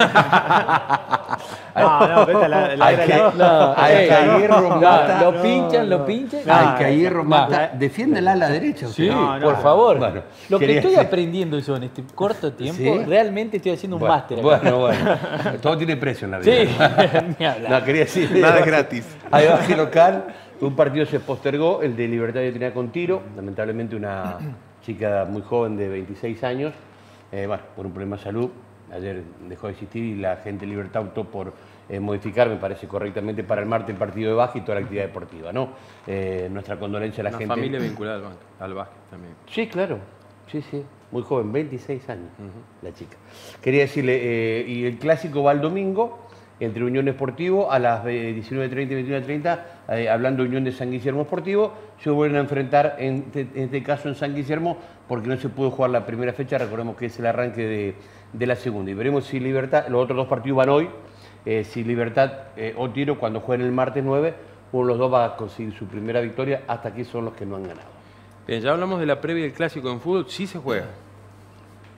No, no, pero esta la, la Al era que, la- No, al eh, que a hierro no, mata, lo pinchan, lo pinchan. al que a hierro no. mata, defiende el ala derecha. Sí, No, no, por no. favor. Bueno, lo que quería estoy decir- aprendiendo yo en este corto tiempo, ¿Sí? realmente estoy haciendo un Bueno, máster. acá. Bueno, bueno. Todo tiene precio en la vida. Sí, ni hablar. No, quería decir. Nada es gratis. Hay básquet local, un partido se postergó, el de Libertad y tenía con tiro, lamentablemente una chica muy joven de veintiséis años, eh, bueno, por un problema de salud, ayer dejó de existir y la gente de Libertad optó por eh, modificar, me parece correctamente, para el martes el partido de básquet y toda la actividad deportiva, ¿no? Eh, nuestra condolencia a la Una gente. familia vinculada al, banco, al básquet también. Sí, claro. Sí, sí. Muy joven, veintiséis años, la chica. Quería decirle, eh, y el clásico va el domingo, entre Unión Esportivo, a las eh, diecinueve treinta y veintiuno treinta, eh, hablando de Unión de San Guillermo Esportivo, se vuelven a enfrentar, en, te- en este caso en San Guillermo, porque no se pudo jugar la primera fecha, recordemos que es el arranque de, de la segunda. Y veremos si Libertad, los otros dos partidos van hoy, eh, si Libertad eh, o Tiro, cuando jueguen el martes nueve, uno de los dos va a conseguir su primera victoria, hasta aquí son los que no han ganado. Bien, ya hablamos de la previa del clásico en fútbol, sí se juega.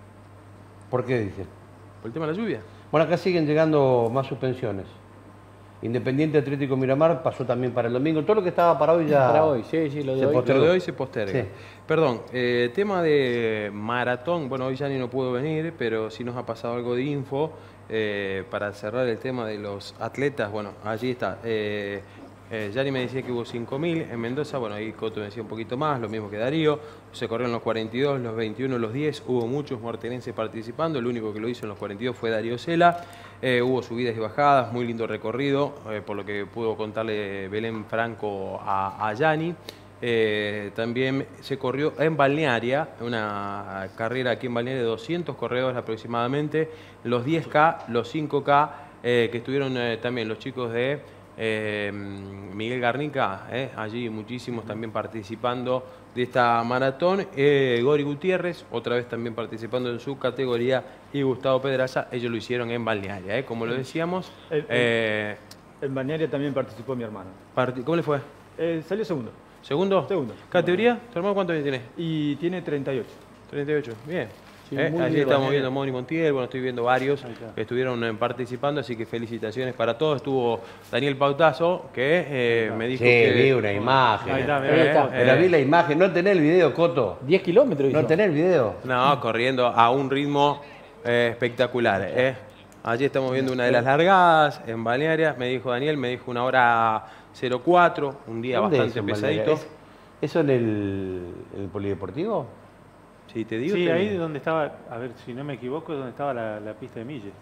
¿Por qué dice? Por el tema de la lluvia. Bueno, acá siguen llegando más suspensiones. Independiente Atlético Miramar pasó también para el domingo. Todo lo que estaba para hoy ya... Para hoy, sí, sí, lo de se hoy. postergó. Lo de hoy se posterga. Sí. Perdón, eh, tema de maratón, bueno, hoy Gianni no pudo venir, pero sí nos ha pasado algo de info eh, para cerrar el tema de los atletas. Bueno, allí está. Eh, eh, Gianni me decía que hubo cinco mil en Mendoza, bueno, ahí Coto me decía un poquito más, lo mismo que Darío. Se corrieron los cuarenta y dos, los veintiuno, los diez, hubo muchos martinenses participando, el único que lo hizo en los cuarenta y dos fue Darío Sela. Eh, hubo subidas y bajadas, muy lindo recorrido, eh, por lo que pudo contarle Belén Franco a, a Gianni. Eh, también se corrió en Balnearia, una carrera aquí en Balnearia de doscientos corredores aproximadamente, los diez K, los cinco K, eh, que estuvieron eh, también los chicos de eh, Miguel Garnica, eh, allí muchísimos también participando de esta maratón. eh, Gori Gutiérrez, otra vez también participando en su categoría, y Gustavo Pedraza, ellos lo hicieron en Balnearia, eh, como lo decíamos. El- el- eh, En Balnearia también participó mi hermano. parti- ¿Cómo le fue? Eh, salió segundo. ¿Segundo? Segundo. ¿Categoría? ¿Tu hermano cuántos años tiene? Y tiene treinta y ocho. treinta y ocho, bien. Sí, Eh, muy allí bien, estamos Balnearia. viendo a Moni Montiel, bueno, estoy viendo varios Ahí está. que estuvieron eh, participando, así que felicitaciones para todos. Estuvo Daniel Pautazo, que eh, me dijo Sí, que... vi una imagen. Ahí está, Ahí mirá. está. Pero vi la imagen. No tenés el video, Coto. diez kilómetros hizo. No tenés el video. No, corriendo a un ritmo eh, espectacular. Eh. Allí estamos viendo una de las largadas en Balnearia. Me dijo Daniel, me dijo una hora cero cuatro, un día ¿Dónde bastante es en Balnearia? pesadito. ¿Es- ¿Eso en el, el polideportivo? Sí, te digo. Sí, te ahí digo. donde estaba, a ver si no me equivoco, es donde estaba la, la pista de Mille.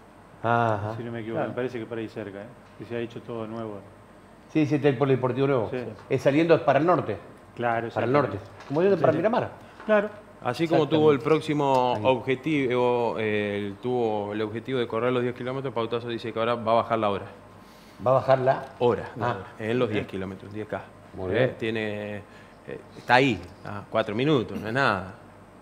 Ajá. Si no me equivoco, Claro. me parece que por ahí cerca, ¿eh? Que se ha hecho todo nuevo. Sí, sí, está el polideportivo nuevo. Sí. Es saliendo para el norte. Claro, Para el norte. Como yendo para Miramar. Claro. Así como tuvo el próximo objetivo, eh, el- tuvo el objetivo de correr los diez kilómetros, Pautazo dice que ahora va a bajar la hora. Va a bajar la... Hora, Ah. en los diez kilómetros, diez K. Muy Eh, bien. Tiene, eh, está ahí, a cuatro minutos, no es nada.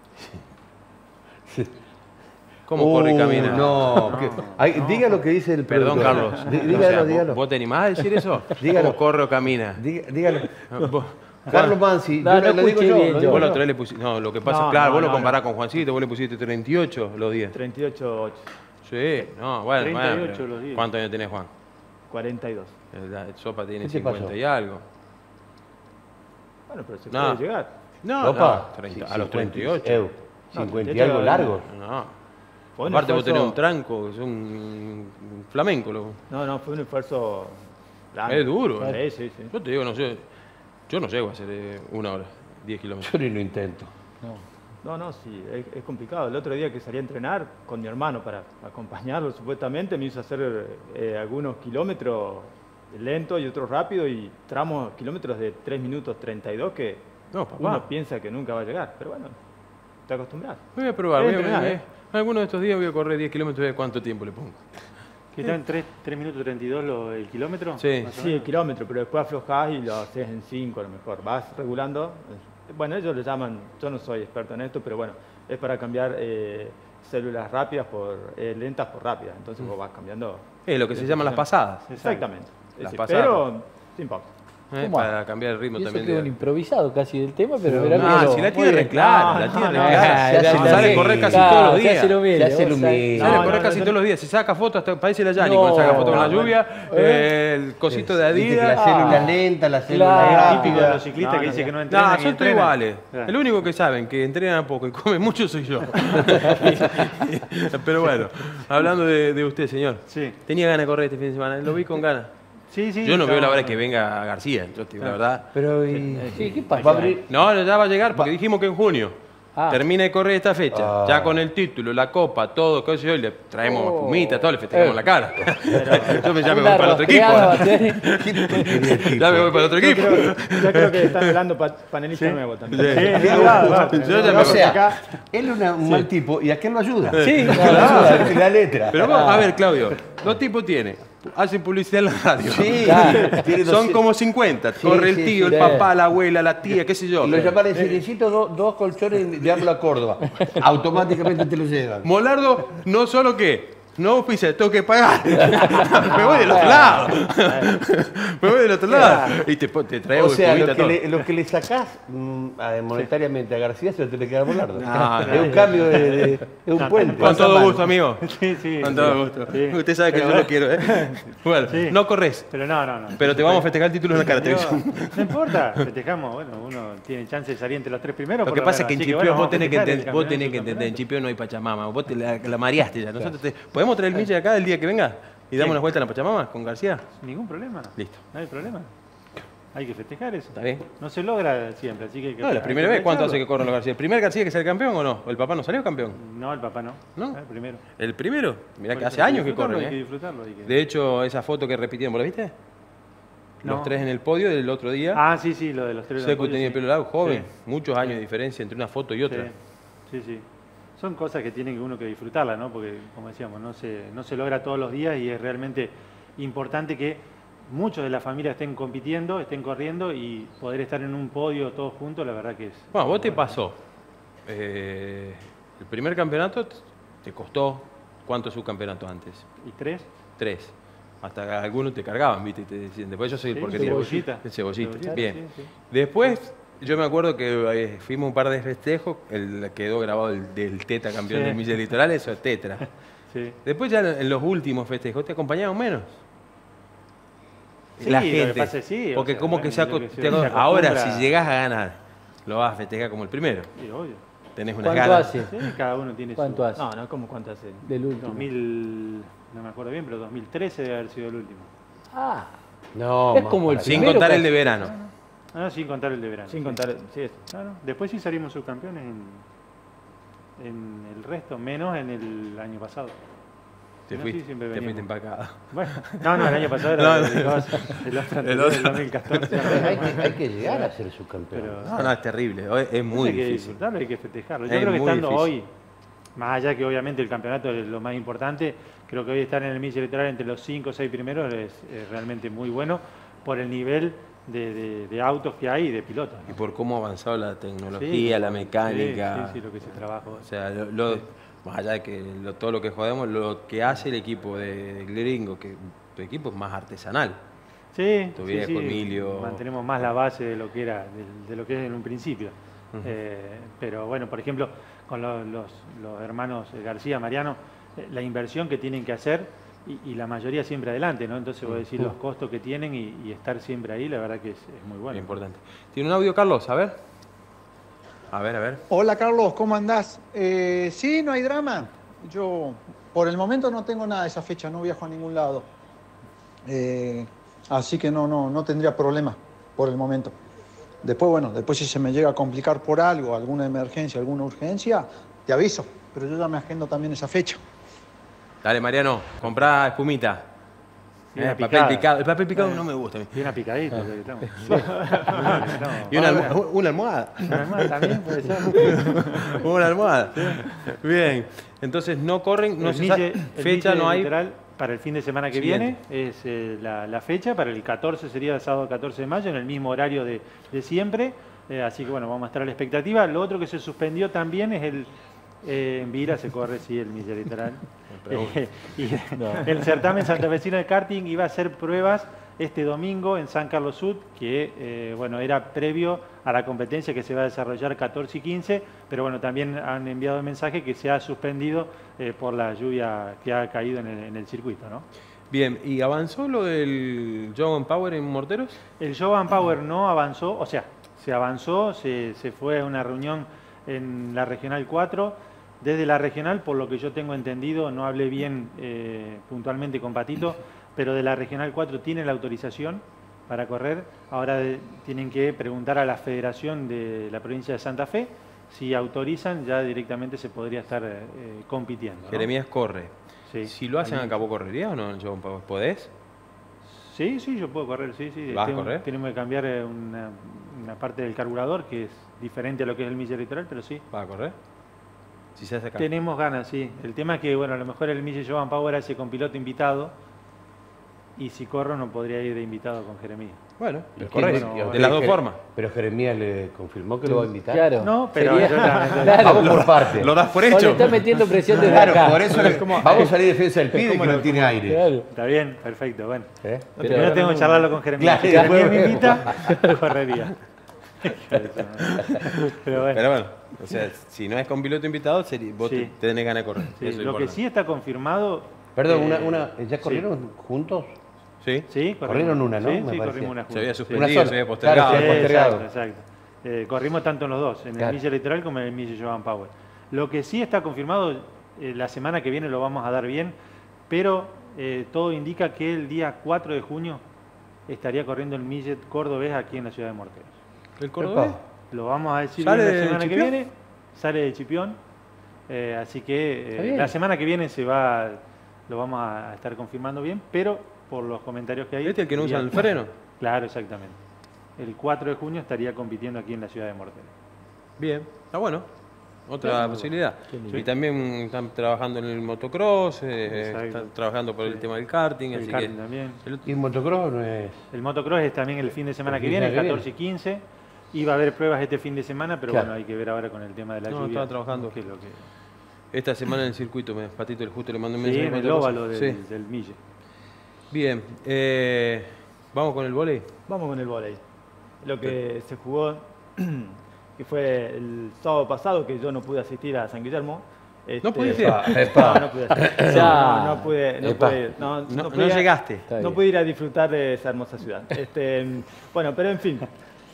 ¿Cómo corre y Uh, camina? No, que- ay, diga lo que dice el Perdón, productor. Carlos. Dí- O Dígalo, sea, ¿vos- dígalo. ¿Vos te animás a decir eso? Dígalo. ¿Cómo corre o camina? Diga- Dígalo. Vos, Carlos Mansi, No, yo no lo digo escuché yo. bien lo yo. digo vos la yo. otra vez le pusiste... No, lo que pasa, No, claro, no, vos lo no, comparás no. con Juancito, vos le pusiste treinta y ocho los diez. treinta y ocho, ocho. Sí, no, bueno, treinta y bueno, ocho los diez. ¿cuántos años tenés, Juan? cuarenta y dos. La Sopa tiene ¿Qué te cincuenta pasó? y algo. Bueno, pero se No. puede llegar. No, Opa, no, treinta, sí, a los cincuenta, treinta y ocho. eu, No, cincuenta y treinta y ocho algo no. largos. No. Fue un Aparte vos tenés esfuerzo- un tranco, que es un, un flamenco, loco. No, no, fue un esfuerzo grande. Es duro, eh. Sí, sí, sí. Yo te digo, no sé, yo no llego a hacer eh, una hora, diez kilómetros. Yo ni lo intento. No, no, sí, es, es complicado. El otro día que salí a entrenar con mi hermano para acompañarlo, supuestamente me hizo hacer eh, algunos kilómetros lentos y otros rápidos y tramos, kilómetros de tres minutos treinta y dos que No, papá. uno piensa que nunca va a llegar, pero bueno, te acostumbras. Voy a probar, voy a, Entrenar, voy a- eh. alguno de estos días voy a correr diez kilómetros, de cuánto tiempo le pongo. ¿Que está en tres minutos treinta y dos lo- el kilómetro? Sí. Más o Sí, el menos. kilómetro, pero después aflojás y lo haces en cinco a lo mejor. Vas regulando. Bueno, ellos le llaman, yo no soy experto en esto, pero bueno, es para cambiar eh, células rápidas por eh, lentas por rápidas. Entonces vos vas cambiando. Es lo que se llaman las pasadas, Exactamente. Es Las decir, pasadas. pero sin pausa. eh, ¿Cómo? para cambiar el ritmo Pienso también. que es un de- improvisado casi del tema, pero verá No, que lo- si la muy tiene bien. re clara, No, la no, tiene re no, clara. se hace Sale la a ley. correr casi Claro, todos los se días. hace lo humilde, Se hace el vos sabés. humilde. Sale a No, correr no, casi no, todos no. los días. Se saca fotos, hasta parece la Yani No, cuando saca fotos con la no, lluvia. eh, el cosito de Viste que la Adidas. célula Ah, lenta, la célula claro. rápida. Típico de los ciclistas No, que no, dice no. que no entrenan. No, y son todos entrenan. iguales. Claro. El único que saben que entrenan poco y comen mucho soy yo. Pero bueno, hablando de, de usted, señor. Sí. Tenía ganas de correr este fin de semana. Lo vi con ganas. Sí, sí. Yo no veo la estaba- hora que venga García, yo te digo la verdad. Pero y... Sí, ¿qué pasa? Va a abrir... No, no, ya va a llegar porque dijimos que en junio. Ah. Termina de correr esta fecha, Ah. ya con el título, la copa, todo, qué sé yo, y le traemos Oh. fumita, todo, le festejamos Eh. la cara. yo me, ya me voy Anda para el otro equipo. rastreado, ¿sí? ¿Qué porquería de tipo? Ya me voy para el otro Yo equipo. creo, yo creo que están hablando pa- panelista nuevo también. Sí. Sí, cuidado, va. Yo ya me- O sea, Acá- él es una- un mal tipo y aquel lo ayuda. Sí, Claro, la letra. Pero vos, a ver, Claudio, dos tipos tiene. Hacen publicidad en la radio. Sí, Claro. tiene Son doscientos. como cincuenta. Sí, Corre el sí, tío, sí. el papá, la abuela, la tía, qué sé yo. Lo llaman y dicen, necesito do- dos colchones de habla a Córdoba. Automáticamente te lo llevan. Molardo no solo que no auspicia, tengo que pagar. Me voy del otro lado. Me voy del otro lado. Y te, te traigo O sea, lo que, todo. le, lo que le sacás mm, a- monetariamente a García se lo tiene que dar Molardo. No, es no. un cambio de, de- es un No, puente. Con todo gusto, amigo. Sí, sí. Con sí. todo gusto. Sí. Usted sabe que Pero yo lo bueno, quiero, ¿eh? Bueno, Sí. no corres, Pero no, no, no. pero te vamos a festejar el título en la cara. Pero, no importa, festejamos. Bueno, uno tiene chance de salir entre los tres primeros. Lo por que pasa es menos. que en Así Chipión bueno, vos vamos a tenés que, festejar el entender, vos campeonato tenés que y entender, en subcampeonato. Chipión no hay Pachamama, vos te la, la mareaste ya. Nosotros te, ¿podemos traer el Mille acá el día que venga? ¿Y damos Sí. una vuelta en la Pachamama con García? Ningún problema. Listo. No hay problema. Hay que festejar eso. ¿Está bien? No se logra siempre, así que... hay que- No, la hay primera que vez, ¿cuánto hace que aprovecharlo. corren los García? ¿El primer García que sale campeón o no? ¿O el papá no salió campeón? No, el papá no. ¿No? El primero. ¿El primero? Mirá que Por hace eso hay años que disfrutarlo, corren, Hay que ¿eh? disfrutarlo. hay que- De hecho, esa foto que repitieron, ¿vos la viste? Los No. tres en el podio del otro día. Ah, sí, sí, lo de los tres. Seco apoyos, tenía sí. el pelo largo, joven, Sí. muchos años de diferencia entre una foto y otra. Sí, sí, sí. Son cosas que tiene que uno que disfrutarla, ¿no? Porque, como decíamos, no se, no se logra todos los días y es realmente importante que muchos de la familia estén compitiendo, estén corriendo y poder estar en un podio todos juntos, la verdad que es... Bueno, vos te pasó. eh, el primer campeonato t- te costó, ¿cuántos subcampeonatos antes? ¿Y tres? Tres. Hasta que algunos te cargaban, ¿viste? Y te decían, después yo soy el Sí, porquería. cebollita. El cebollita. Cebollita, Bien. sí, sí. Después, yo me acuerdo que eh, fuimos un par de festejos, el, quedó grabado el, del Teta campeón Sí. del Mille Litoral, eso es Tetra. Sí. Después ya en los últimos festejos te acompañaban menos. Sí, la lo que gente. pasa es sí, o porque sea, como bueno, que se, lo aco- que se- te aco- se ahora acostumbra- si llegás a ganar, lo vas a festejar como el primero. Sí, obvio. Tenés unas ¿Cuánto ganas. hace? Sí, cada uno tiene ¿Cuánto su... hace? No, no, ¿cómo cuánto hace? Del último. dos mil, no me acuerdo bien, pero dos mil trece debe haber sido el último. Ah, No, es más como el para Sin primero contar que el de hace- verano. Ah, no, sin contar el de verano. Sin sí. contar, sí, es- Claro. Después sí salimos subcampeones en, en el resto, menos en el año pasado. Te No, fuiste, sí, siempre te fuiste veníamos. empacado. Bueno, no, no, el año pasado era No, el, no. el otro, el otro anterior, otro. el dos mil catorce. hay, que, hay que llegar a ser subcampeón. Pero- No, no, es terrible. hoy Es muy hay que difícil. disfrutarlo, hay que festejarlo. Yo Es creo que muy estando difícil. hoy, más allá que obviamente el campeonato es lo más importante, creo que hoy estar en el Mille Litoral entre los cinco o seis primeros es, es realmente muy bueno por el nivel de, de- de autos que hay y de pilotos. ¿no? Y por cómo ha avanzado la Sí, tecnología, la mecánica. Sí, sí, lo que se trabaja. O sea, lo, lo- más allá de que lo- todo lo que jodemos, lo que hace el equipo de Gringo, que tu equipo es más artesanal. Sí, Tu sí, viejo, sí, Emilio. mantenemos más la base de lo que era, de, de lo que es en un principio. Ujú. Eh, pero bueno, por ejemplo, con los, los- los hermanos García, Mariano, eh, la inversión que tienen que hacer y, y la mayoría siempre adelante, ¿no? Entonces voy a decir los costos que tienen y, y estar siempre ahí, la verdad que es, es muy bueno. Importante. ¿Tiene un audio, Carlos? A ver. A ver, a ver. Hola Carlos, ¿cómo andás? Eh, sí, no hay drama. Yo por el momento no tengo nada de esa fecha, no viajo a ningún lado. Eh, así que no, no, no tendría problema por el momento. Después, bueno, después si se me llega a complicar por algo, alguna emergencia, alguna urgencia, te aviso. Pero yo ya me agendo también esa fecha. Dale, Mariano, comprá espumita. Bien Eh, papel picada. picado. El papel picado no me gusta a mí. Bien apicadito. lo que estamos. Y una, almo- una almohada. Una más también puede ser. Una almohada. Bien. Entonces no corren, no El se Mille- sabe. el Fecha Mille no hay. Litoral para el fin de semana que Siguiente. viene es eh, la, la fecha, para el catorce sería el sábado catorce de mayo, en el mismo horario de, de siempre. Eh, así que bueno, vamos a estar a la expectativa. Lo otro que se suspendió también es el. Eh, en Vira se corre, sí, el Mille Litoral. Eh, y el certamen santafesino de karting iba a hacer pruebas este domingo en San Carlos Sud, que eh, bueno, era previo a la competencia que se va a desarrollar catorce y quince, pero bueno, también han enviado el mensaje que se ha suspendido eh, por la lluvia que ha caído en el, en el circuito, ¿no? Bien, ¿y avanzó lo del Jovan Power en Morteros? El Jovan Power no avanzó, o sea, se avanzó, se, se fue a una reunión en la Regional cuatro. Desde la Regional, por lo que yo tengo entendido, no hablé bien eh, puntualmente con Patito, pero de la Regional cuatro tiene la autorización para correr. Ahora de- tienen que preguntar a la Federación de la provincia de Santa Fe. Si autorizan, ya directamente se podría estar eh, compitiendo, ¿no? Jeremías corre. Sí. Si lo hacen Ahí- a cabo correría o no, el Jovan Power, ¿podés? Sí, sí, yo puedo correr, sí, sí. ¿Vas a Tengo- correr? Tenemos que cambiar eh, una, una parte del carburador que es diferente a lo que es el Mille Litoral, pero sí. ¿Vas a correr? Si se hace acá. Tenemos ganas, sí. El tema es que, bueno, a lo mejor el Mille Jovan Power hace con piloto invitado y si corro no podría ir de invitado con Jeremías. Bueno, Pero correcto, bueno, de las dos Jer- formas. Pero Jeremías le confirmó que lo va a invitar. Claro. No, pero Sería- yo también- Claro. Vamos por parte. Lo das por O le hecho. está metiendo presión desde Claro, acá. por eso le- vamos a salir defensa del pibe que no tiene aire. Claro. Está bien, perfecto, bueno. ¿Eh? Pero- Primero tengo que charlarlo con Jeremías. Claro, Si Jeremías después- me invita, correría. Pero bueno. Pero bueno, o sea, si no es con piloto invitado, sería- vos Sí. te- tenés ganas de correr. Sí, Eso es lo que importante. sí está confirmado. Perdón, eh, una, una, ¿ya sí. corrieron juntos? ¿Sí? Sí, Corrieron una, ¿no? Sí, Me sí, parecía. corrimos una Se juntos. había Sí. suspendido, sola. se había Claro, postergado. se había Sí, postergado. exacto, exacto. Eh, corrimos tanto en los dos, en Claro. el Mille Litoral como en el Mille Joan Power. Lo que sí está confirmado, eh, la semana que viene lo vamos a dar bien, pero eh, todo indica que el día cuatro de junio estaría corriendo el Millet cordobés aquí en la ciudad de Morteros. ¿El cordobés? Epa. Lo vamos a decir ¿Sale bien la de semana que Chipión? viene, sale de Chipión, eh, así que Está eh, bien. la semana que viene se va, lo vamos a estar confirmando bien, pero por los comentarios que hay... ¿Este es el que no usa sería- el freno? Claro, exactamente. El cuatro de junio estaría compitiendo aquí en la ciudad de Morteros. Bien, está bueno. Otra posibilidad. lindo. Y también están trabajando en el motocross, eh, Exacto. están trabajando por el Sí. tema del karting, El así karting que... también. el- Y el motocross no es... El motocross es también el fin de semana El que fin de viene, el semana que catorce y quince. Iba a haber pruebas este fin de semana, pero Claro. bueno, hay que ver ahora con el tema de la No, lluvia. estaba trabajando. qué es lo que... Esta semana en el circuito, me, Patito, justo le mandó un Sí, mensaje. en el otra cosa. óvalo del, Sí. del Mille. Bien, eh, ¿vamos con el vóley? Vamos con el vóley. Lo que se jugó, que fue el sábado pasado, que yo no pude asistir a San Guillermo. ¿No pudiste? Epa, No, epa. no pude asistir. Ya. No, no pude, no Epa. pude ir. No, No, no no pude ir a- llegaste. Está No bien. pude ir a disfrutar de esa hermosa ciudad. Este, bueno, pero en fin.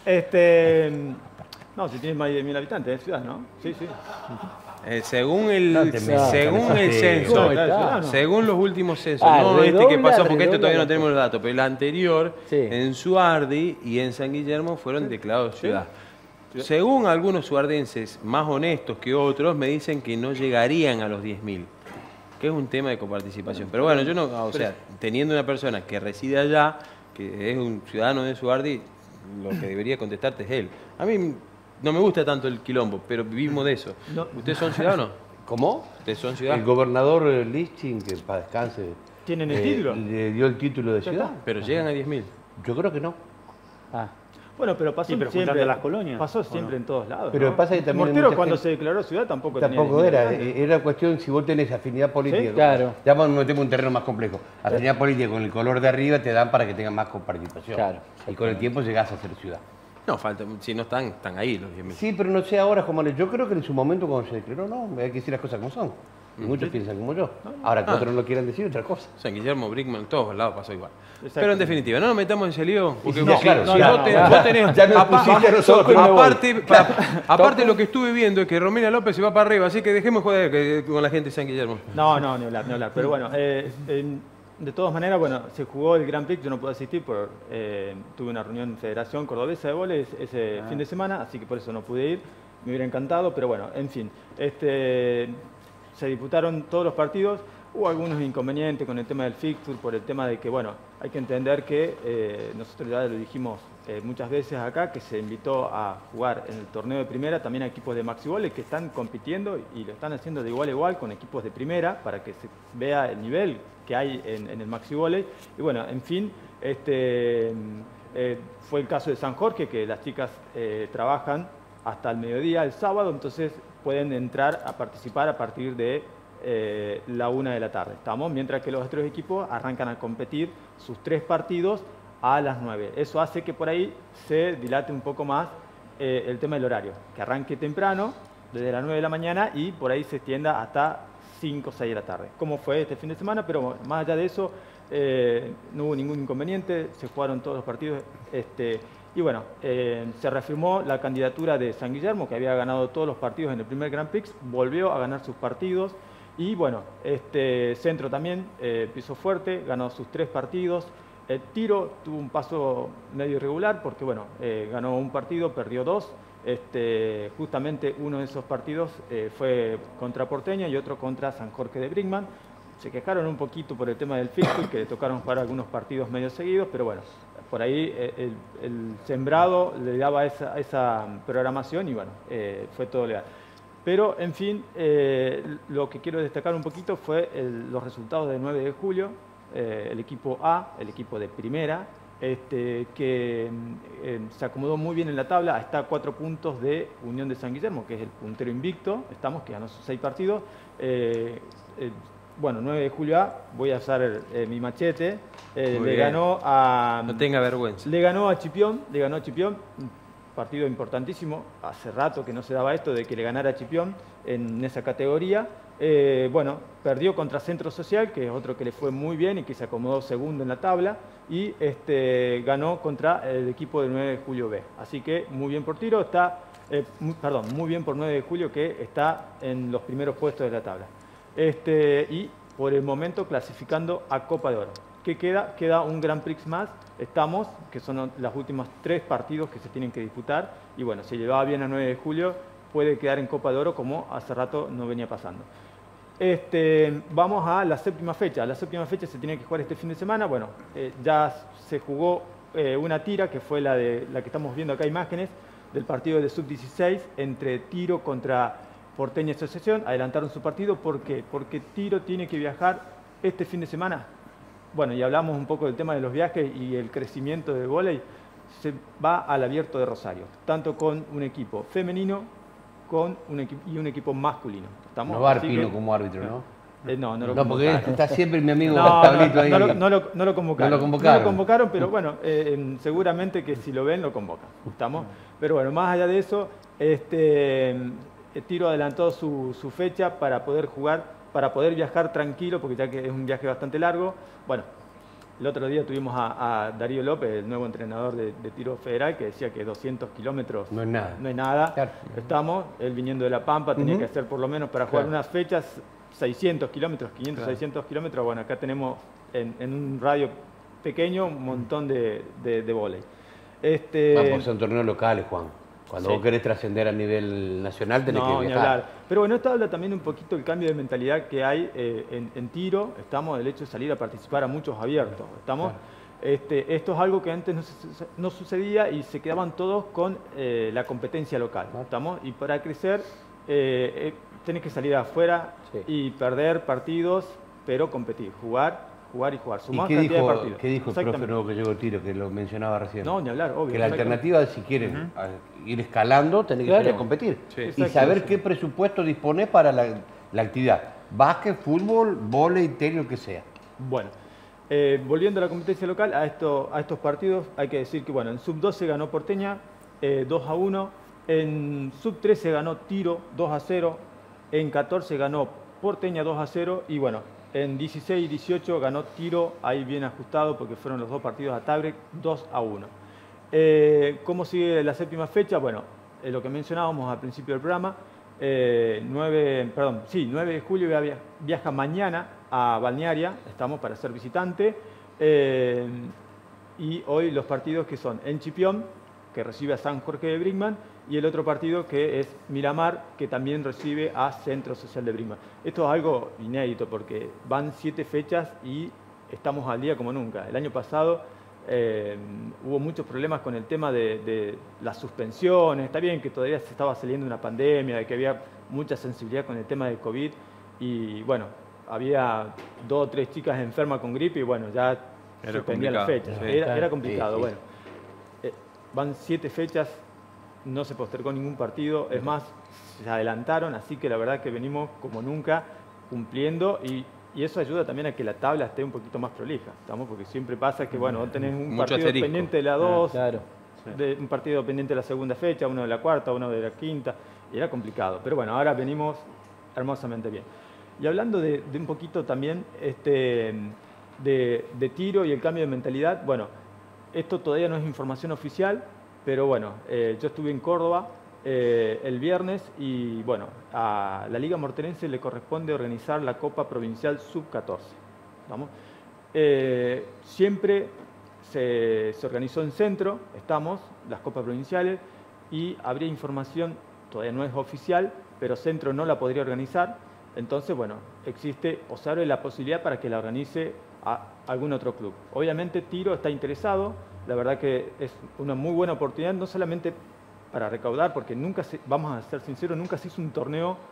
Este, no, si tiene más de mil habitantes, es ciudad, ¿no? Sí, sí. Eh, según el, No te metas según con el esa censo, ¿Cómo Claro, está? ciudad, ¿no? según los últimos censos, Ah, no este que redobla, pasó porque este redobla todavía no la tenemos los datos, pero el anterior, Sí. en Suardi y en San Guillermo fueron declarados ciudad. Según algunos suardenses más honestos que otros, me dicen que no llegarían a los diez mil, que es un tema de coparticipación. Pero bueno, yo no, o sea, teniendo una persona que reside allá, que es un ciudadano de Suardi, lo que debería contestarte es él. A mí no me gusta tanto el quilombo, pero vivimos de eso. No. ¿Ustedes son ciudadanos? ¿Cómo? ¿Ustedes son El ciudadanos? gobernador eh, Lichtin, que para descanse, ¿Tienen el eh, título? le dio el título de ciudad. Pero llegan a diez mil. Yo creo que no. Ah, Bueno, pero pasó Sí, pero siempre. juntando las colonias, Pasó ¿o siempre no? en todos lados. Pero ¿no? pasa que también hay Mortero, mucha cuando gente- se declaró ciudad, tampoco Tampoco tenía era, diez mil eh, era cuestión si vos tenés afinidad política. Sí, claro. Ya vamos, metemos un terreno más complejo. Afinidad política con el color de arriba te dan para que tengan más coparticipación. Claro, Y con el tiempo llegás a ser ciudad. No, falta, si no están, están ahí los diez mil. Sí, pero no sé ahora, Juan Manuel. Yo creo que en su momento cuando se declaró, no, hay que decir las cosas como son. Y muchos piensan como yo. Ahora que Ah. otros no quieran decir otra cosa. San Guillermo, Brickman, en todos lados pasó igual. Exacto. Pero en definitiva, no nos metamos en ese lío, porque No, vos, claro, si sí, vos no, te- no, vos tenés... ya nos apa- pusiste a nosotros. Aparte, pa- aparte lo que estuve viendo es que Romina López se va para arriba, así que dejemos joder que- con la gente de San Guillermo. No, no, ni hablar, ni hablar. Pero bueno, eh, en- de todas maneras, bueno, se jugó el Grand Prix, yo no pude asistir, por, eh, tuve una reunión en Federación Cordobesa de Vóley ese, ese fin de semana, así que por eso no pude ir, me hubiera encantado, pero bueno, en fin. Este, se disputaron todos los partidos, hubo algunos inconvenientes con el tema del fixture, por el tema de que, bueno, hay que entender que eh, nosotros ya lo dijimos eh, muchas veces acá, que se invitó a jugar en el torneo de primera también a equipos de Maxi Volley que están compitiendo y lo están haciendo de igual a igual con equipos de primera para que se vea el nivel que hay en, en el Maxi Volley. Y bueno, en fin, este, eh, fue el caso de San Jorge, que las chicas eh, trabajan hasta el mediodía el sábado, entonces pueden entrar a participar a partir de eh, la una de la tarde. Estamos, mientras que los otros equipos arrancan a competir sus tres partidos a las nueve. Eso hace que por ahí se dilate un poco más eh, el tema del horario, que arranque temprano, desde las nueve de la mañana, y por ahí se extienda hasta cinco o seis de la tarde, como fue este fin de semana, pero bueno, más allá de eso, eh, no hubo ningún inconveniente, se jugaron todos los partidos, este, y bueno, eh, se reafirmó la candidatura de San Guillermo, que había ganado todos los partidos en el primer Grand Prix, volvió a ganar sus partidos, y bueno, este Centro también eh, pisó fuerte, ganó sus tres partidos. El Tiro tuvo un paso medio irregular porque bueno, eh, ganó un partido, perdió dos. Este, justamente uno de esos partidos eh, fue contra Porteña y otro contra San Jorge de Brinkman. Se quejaron un poquito por el tema del fixture, que le tocaron jugar algunos partidos medio seguidos, pero bueno, por ahí eh, el, el sembrado le daba esa, esa programación y bueno, eh, fue todo legal. Pero, en fin, eh, lo que quiero destacar un poquito fue el- los resultados del nueve de julio, eh, el equipo A, el equipo de primera, este, que eh, se acomodó muy bien en la tabla, está a cuatro puntos de Unión de San Guillermo, que es el puntero invicto, estamos, que ganó sus seis partidos. Eh, eh, bueno, nueve de julio A, voy a usar eh, mi machete, eh, le bien. ganó a... No tenga vergüenza. Le ganó a Chipión, le ganó a Chipión, un partido importantísimo, hace rato que no se daba esto de que le ganara a Chipión en esa categoría. Eh, bueno, perdió contra Centro Social, que es otro que le fue muy bien y que se acomodó segundo en la tabla, y este, ganó contra el equipo del nueve de julio B. Así que muy bien por Tiro, está, eh, muy, perdón, muy bien por nueve de julio, que está en los primeros puestos de la tabla. Este, y por el momento clasificando a Copa de Oro. ¿Qué queda? Queda un Grand Prix más, estamos, que son los últimos tres partidos que se tienen que disputar, y bueno, si llevaba bien a nueve de julio, puede quedar en Copa de Oro como hace rato no venía pasando. Este, vamos a la séptima fecha. La séptima fecha se tiene que jugar este fin de semana. Bueno, eh, ya se jugó eh, una tira, que fue la, de, la que estamos viendo acá, imágenes, del partido de sub dieciséis entre Tiro contra Porteña Asociación. Adelantaron su partido. ¿Por qué? Porque Tiro tiene que viajar este fin de semana. Bueno, y hablamos un poco del tema de los viajes y el crecimiento del vóley. Se va al Abierto de Rosario, tanto con un equipo femenino con un equipo y un equipo masculino. ¿Estamos? No va Así Arpino que- como árbitro, ¿no? Eh, no, no lo No, porque convocaron. está siempre mi amigo No, Pablito no, ahí. no lo, no, lo, no lo convocaron. No lo convocaron. No lo convocaron, pero bueno, eh, seguramente que si lo ven lo convocan. ¿Estamos? Pero bueno, más allá de eso, este, eh, Tiro adelantó su, su fecha para poder jugar, para poder viajar tranquilo, porque ya que es un viaje bastante largo. Bueno, el otro día tuvimos a, a Darío López, el nuevo entrenador de, de Tiro Federal, que decía que doscientos kilómetros No es nada. no es nada. Claro. Estamos, él viniendo de La Pampa, tenía Ujú. que hacer por lo menos para jugar Claro. unas fechas seiscientos kilómetros, quinientos, Claro. seiscientos kilómetros. Bueno, acá tenemos en, en un radio pequeño un montón de, de, de vóley. Este, Va, porque son torneos locales, Juan. Cuando Sí. vos querés trascender a nivel nacional, tenés no, que ni viajar. hablar. Pero bueno, esto habla también un poquito del cambio de mentalidad que hay eh, en, en Tiro. Estamos del hecho de salir a participar a muchos abiertos. Estamos. Este, esto es algo que antes no, se- no sucedía y se quedaban todos con eh, la competencia local. ¿Estamos? Y para crecer eh, eh, tenés que salir afuera Sí. y perder partidos, pero competir, jugar, jugar y jugar. ¿Y Sumar qué cantidad de dijo, partidos. qué dijo el profe Exactamente. nuevo que llegó Tiro, que lo mencionaba recién? No, ni hablar, obvio. que la exactamente. alternativa, si quieren a- ir escalando, tenés que Claro. salir a competir. Sí. Y Exacto, saber sí. qué presupuesto disponés para la, la actividad. Básquet, fútbol, vóley, tenis, lo que sea. Bueno, eh, volviendo a la competencia local, a, esto, a estos partidos, hay que decir que bueno, en sub doce ganó Porteña eh, dos a uno, en sub trece ganó Tiro dos a cero, en catorce ganó Porteña dos a cero y bueno, en dieciséis y dieciocho ganó Tiro, ahí bien ajustado porque fueron los dos partidos a tiebreak, dos a uno. Eh, ¿Cómo sigue la séptima fecha? Bueno, eh, lo que mencionábamos al principio del programa, eh, nueve, perdón, sí, nueve de julio via- viaja mañana a Balnearia, estamos para ser visitante, eh, y hoy los partidos que son en Chipión, que recibe a San Jorge de Brinkman, y el otro partido que es Miramar, que también recibe a Centro Social de Brinkman. Esto es algo inédito porque van siete fechas y estamos al día como nunca. El año pasado eh, hubo muchos problemas con el tema de, de las suspensiones. Está bien que todavía se estaba saliendo una pandemia, de que había mucha sensibilidad con el tema del COVID y bueno, había dos o tres chicas enfermas con gripe y bueno, ya Era suspendían las complicado, fechas. sí. Era, era complicado, Sí, sí. bueno. Eh, van siete fechas, no se postergó ningún partido, es más, se adelantaron, así que la verdad que venimos como nunca cumpliendo y, y eso ayuda también a que la tabla esté un poquito más prolija, ¿estamos? Porque siempre pasa que, bueno, vos tenés un Mucho partido asterisco. pendiente de la dos, Claro. de, un partido pendiente de la segunda fecha, uno de la cuarta, uno de la quinta, y era complicado, pero bueno, ahora venimos hermosamente bien. Y hablando de, de un poquito también este, de, de Tiro y el cambio de mentalidad, bueno, esto todavía no es información oficial, pero bueno, eh, yo estuve en Córdoba eh, el viernes y bueno, a la Liga Morterense le corresponde organizar la Copa Provincial sub catorce. ¿Vamos? Eh, siempre se, se organizó en Centro, estamos, las Copas Provinciales, y habría información, todavía no es oficial, pero Centro no la podría organizar. Entonces, bueno, existe o se abre la posibilidad para que la organice a algún otro club. Obviamente Tiro está interesado, la verdad que es una muy buena oportunidad, no solamente para recaudar, porque nunca se, vamos a ser sinceros, nunca se hizo un torneo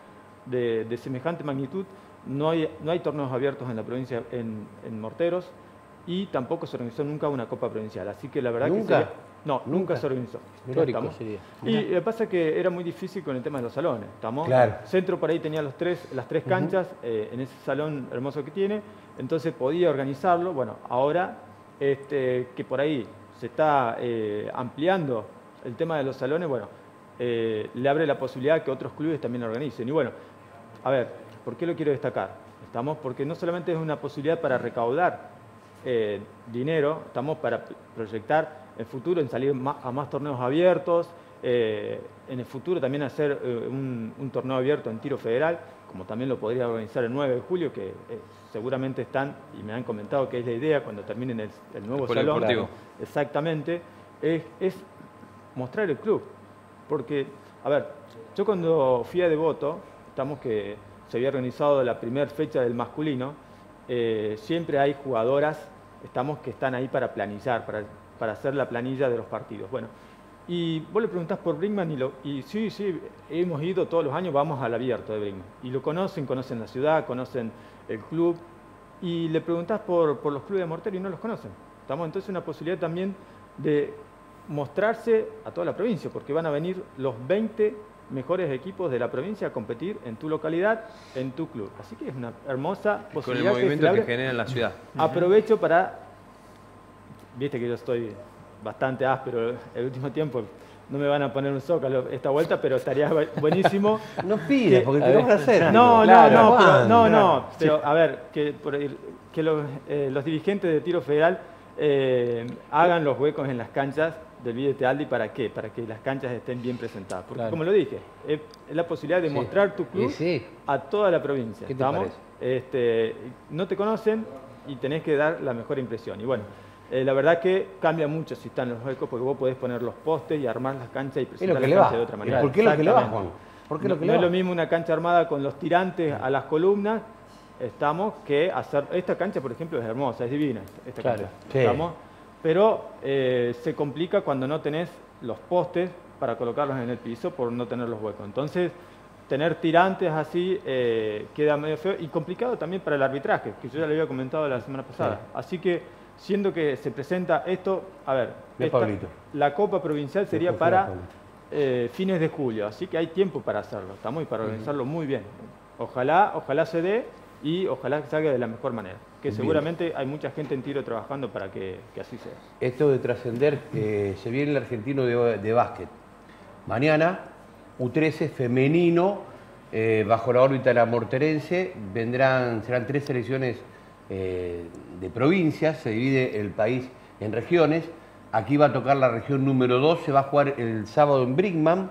de, de semejante magnitud, no hay, no hay torneos abiertos en la provincia en, en morteros y tampoco se organizó nunca una Copa Provincial. Así que la verdad ¿Nunca? que... sería- no, nunca, ¿Nunca? se organizó. Histórico ¿Estamos? sería. Y lo que pasa es que era muy difícil con el tema de los salones. ¿Estamos? Claro. Centro por ahí tenía los tres, las tres canchas eh, en ese salón hermoso que tiene, entonces podía organizarlo. Bueno, ahora este, que por ahí se está eh, ampliando el tema de los salones, bueno, eh, le abre la posibilidad que otros clubes también lo organicen. Y bueno, a ver, ¿por qué lo quiero destacar? Estamos porque no solamente es una posibilidad para recaudar eh, dinero, estamos para proyectar el futuro en salir más, a más torneos abiertos, eh, en el futuro también hacer eh, un, un torneo abierto en tiro federal, como también lo podría organizar el nueve de julio, que eh, seguramente están, y me han comentado que es la idea cuando terminen el, el nuevo El salón. polideportivo. Exactamente, es, es mostrar el club. Porque, a ver, yo cuando fui a Devoto, estamos que se había organizado la primera fecha del masculino, eh, siempre hay jugadoras, estamos que están ahí para planillar, para, para hacer la planilla de los partidos. Bueno, y vos le preguntás por Brinkman y, lo, y sí, sí, hemos ido todos los años, vamos al abierto de Brinkman. Y lo conocen, conocen la ciudad, conocen el club, y le preguntás por, por los clubes de mortero y no los conocen. Estamos entonces una posibilidad también de mostrarse a toda la provincia, porque van a venir los veinte mejores equipos de la provincia a competir en tu localidad, en tu club. Así que es una hermosa Con el posibilidad que se movimiento abre. que genera en la ciudad. Aprovecho para, viste que yo estoy bastante áspero el último tiempo, no me van a poner un zócalo esta vuelta, pero estaría bu- buenísimo. No pides, que- porque te lo vas a hacer. No, Claro, no, no, pero, Juan, no, claro. no, pero a ver, que, por el- que los, eh, los dirigentes de tiro federal eh, hagan los huecos en las canchas del Billete Aldi. ¿Para qué? Para que las canchas estén bien presentadas. Porque Claro. como lo dije, es, es la posibilidad de Sí. mostrar tu club Y sí. a toda la provincia. ¿Qué te ¿Estamos? parece? Este, no te conocen y tenés que dar la mejor impresión. Y bueno, eh, la verdad que cambia mucho si están los huecos, porque vos podés poner los postes y armar las canchas y Es presentar lo que las le va. canchas de otra manera. ¿Por qué es lo que le va, Exactamente. Juan? ¿Por qué es No, lo que no le es va? lo mismo una cancha armada con los tirantes a las columnas, estamos, que hacer... Esta cancha, por ejemplo, es hermosa, es divina esta Claro. cancha. Sí. ¿Estamos? Pero eh, se complica cuando no tenés los postes para colocarlos en el piso por no tener los huecos. Entonces, tener tirantes así eh, queda medio feo y complicado también para el arbitraje, que yo ya le había comentado la semana pasada. Sí. Así que, siendo que se presenta esto, a ver, Ve, esta- Pablito. la Copa Provincial sería Después fuera, para Pablito. eh, fines de julio, así que hay tiempo para hacerlo, estamos y para organizarlo muy bien. Ojalá, ojalá se dé y ojalá que salga de la mejor manera, que Bien. seguramente hay mucha gente en tiro trabajando para que, que así sea. Esto de trascender, eh, se viene el argentino de, de básquet. Mañana, U trece femenino, eh, bajo la órbita de la morterense, vendrán, serán tres selecciones eh, de provincias, se divide el país en regiones. Aquí va a tocar la región número dos, se va a jugar el sábado en Brinkman,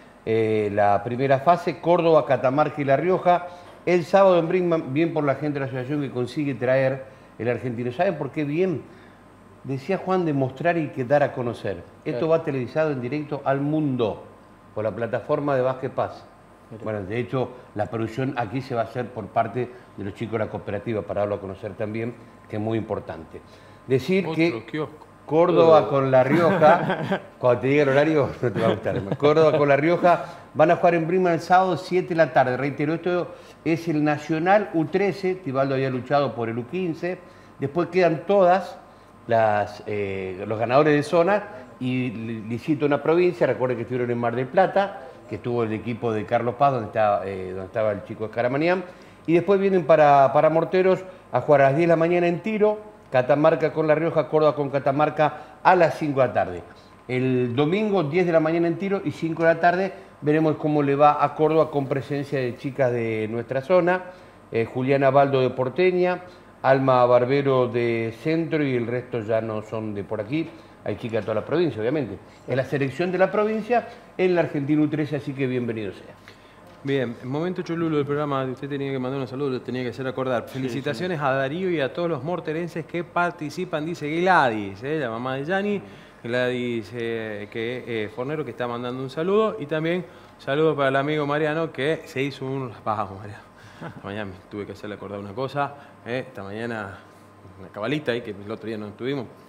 eh, la primera fase, Córdoba, Catamarca y La Rioja. El sábado en Brinkman, bien por la gente de la asociación que consigue traer el argentino. ¿Saben por qué bien? Decía Juan, de mostrar y que dar a conocer. Esto va televisado en directo al mundo por la plataforma de Básquet Paz. Bueno, de hecho, la producción aquí se va a hacer por parte de los chicos de la cooperativa para darlo a conocer también, que es muy importante. Decir Otro que kiosco. Córdoba con La Rioja, cuando te diga el horario no te va a gustar. Córdoba con La Rioja van a jugar en Brinkman el sábado siete de la tarde. Reitero, esto es el Nacional U trece, Tibaldo había luchado por el U quince, después quedan todas las, eh, los ganadores de zona y licito una provincia. Recuerden que estuvieron en Mar del Plata, que estuvo el equipo de Carlos Paz, donde estaba, eh, donde estaba el chico de Escaramanián, y después vienen para, para Morteros a jugar a las diez de la mañana en tiro, Catamarca con La Rioja, Córdoba con Catamarca a las cinco de la tarde. El domingo diez de la mañana en tiro y cinco de la tarde veremos cómo le va a Córdoba con presencia de chicas de nuestra zona, eh, Juliana Baldo de Porteña, Alma Barbero de Centro y el resto ya no son de por aquí. Hay chicas de toda la provincia, obviamente. En la selección de la provincia, en la Argentina U trece, así que bienvenido sea. Bien, en momento cholulo del programa, usted tenía que mandar un saludo, lo tenía que hacer acordar. Felicitaciones a Darío y a todos los morterenses que participan, dice Gladys, ¿eh? La mamá de Yanni, Gladys eh, que, eh, Fornero, que está mandando un saludo, y también saludo para el amigo Mariano, que se hizo un... Vamos, Mariano. Esta mañana tuve que hacerle acordar una cosa, ¿eh? Esta mañana una cabalita ahí, que el otro día no tuvimos,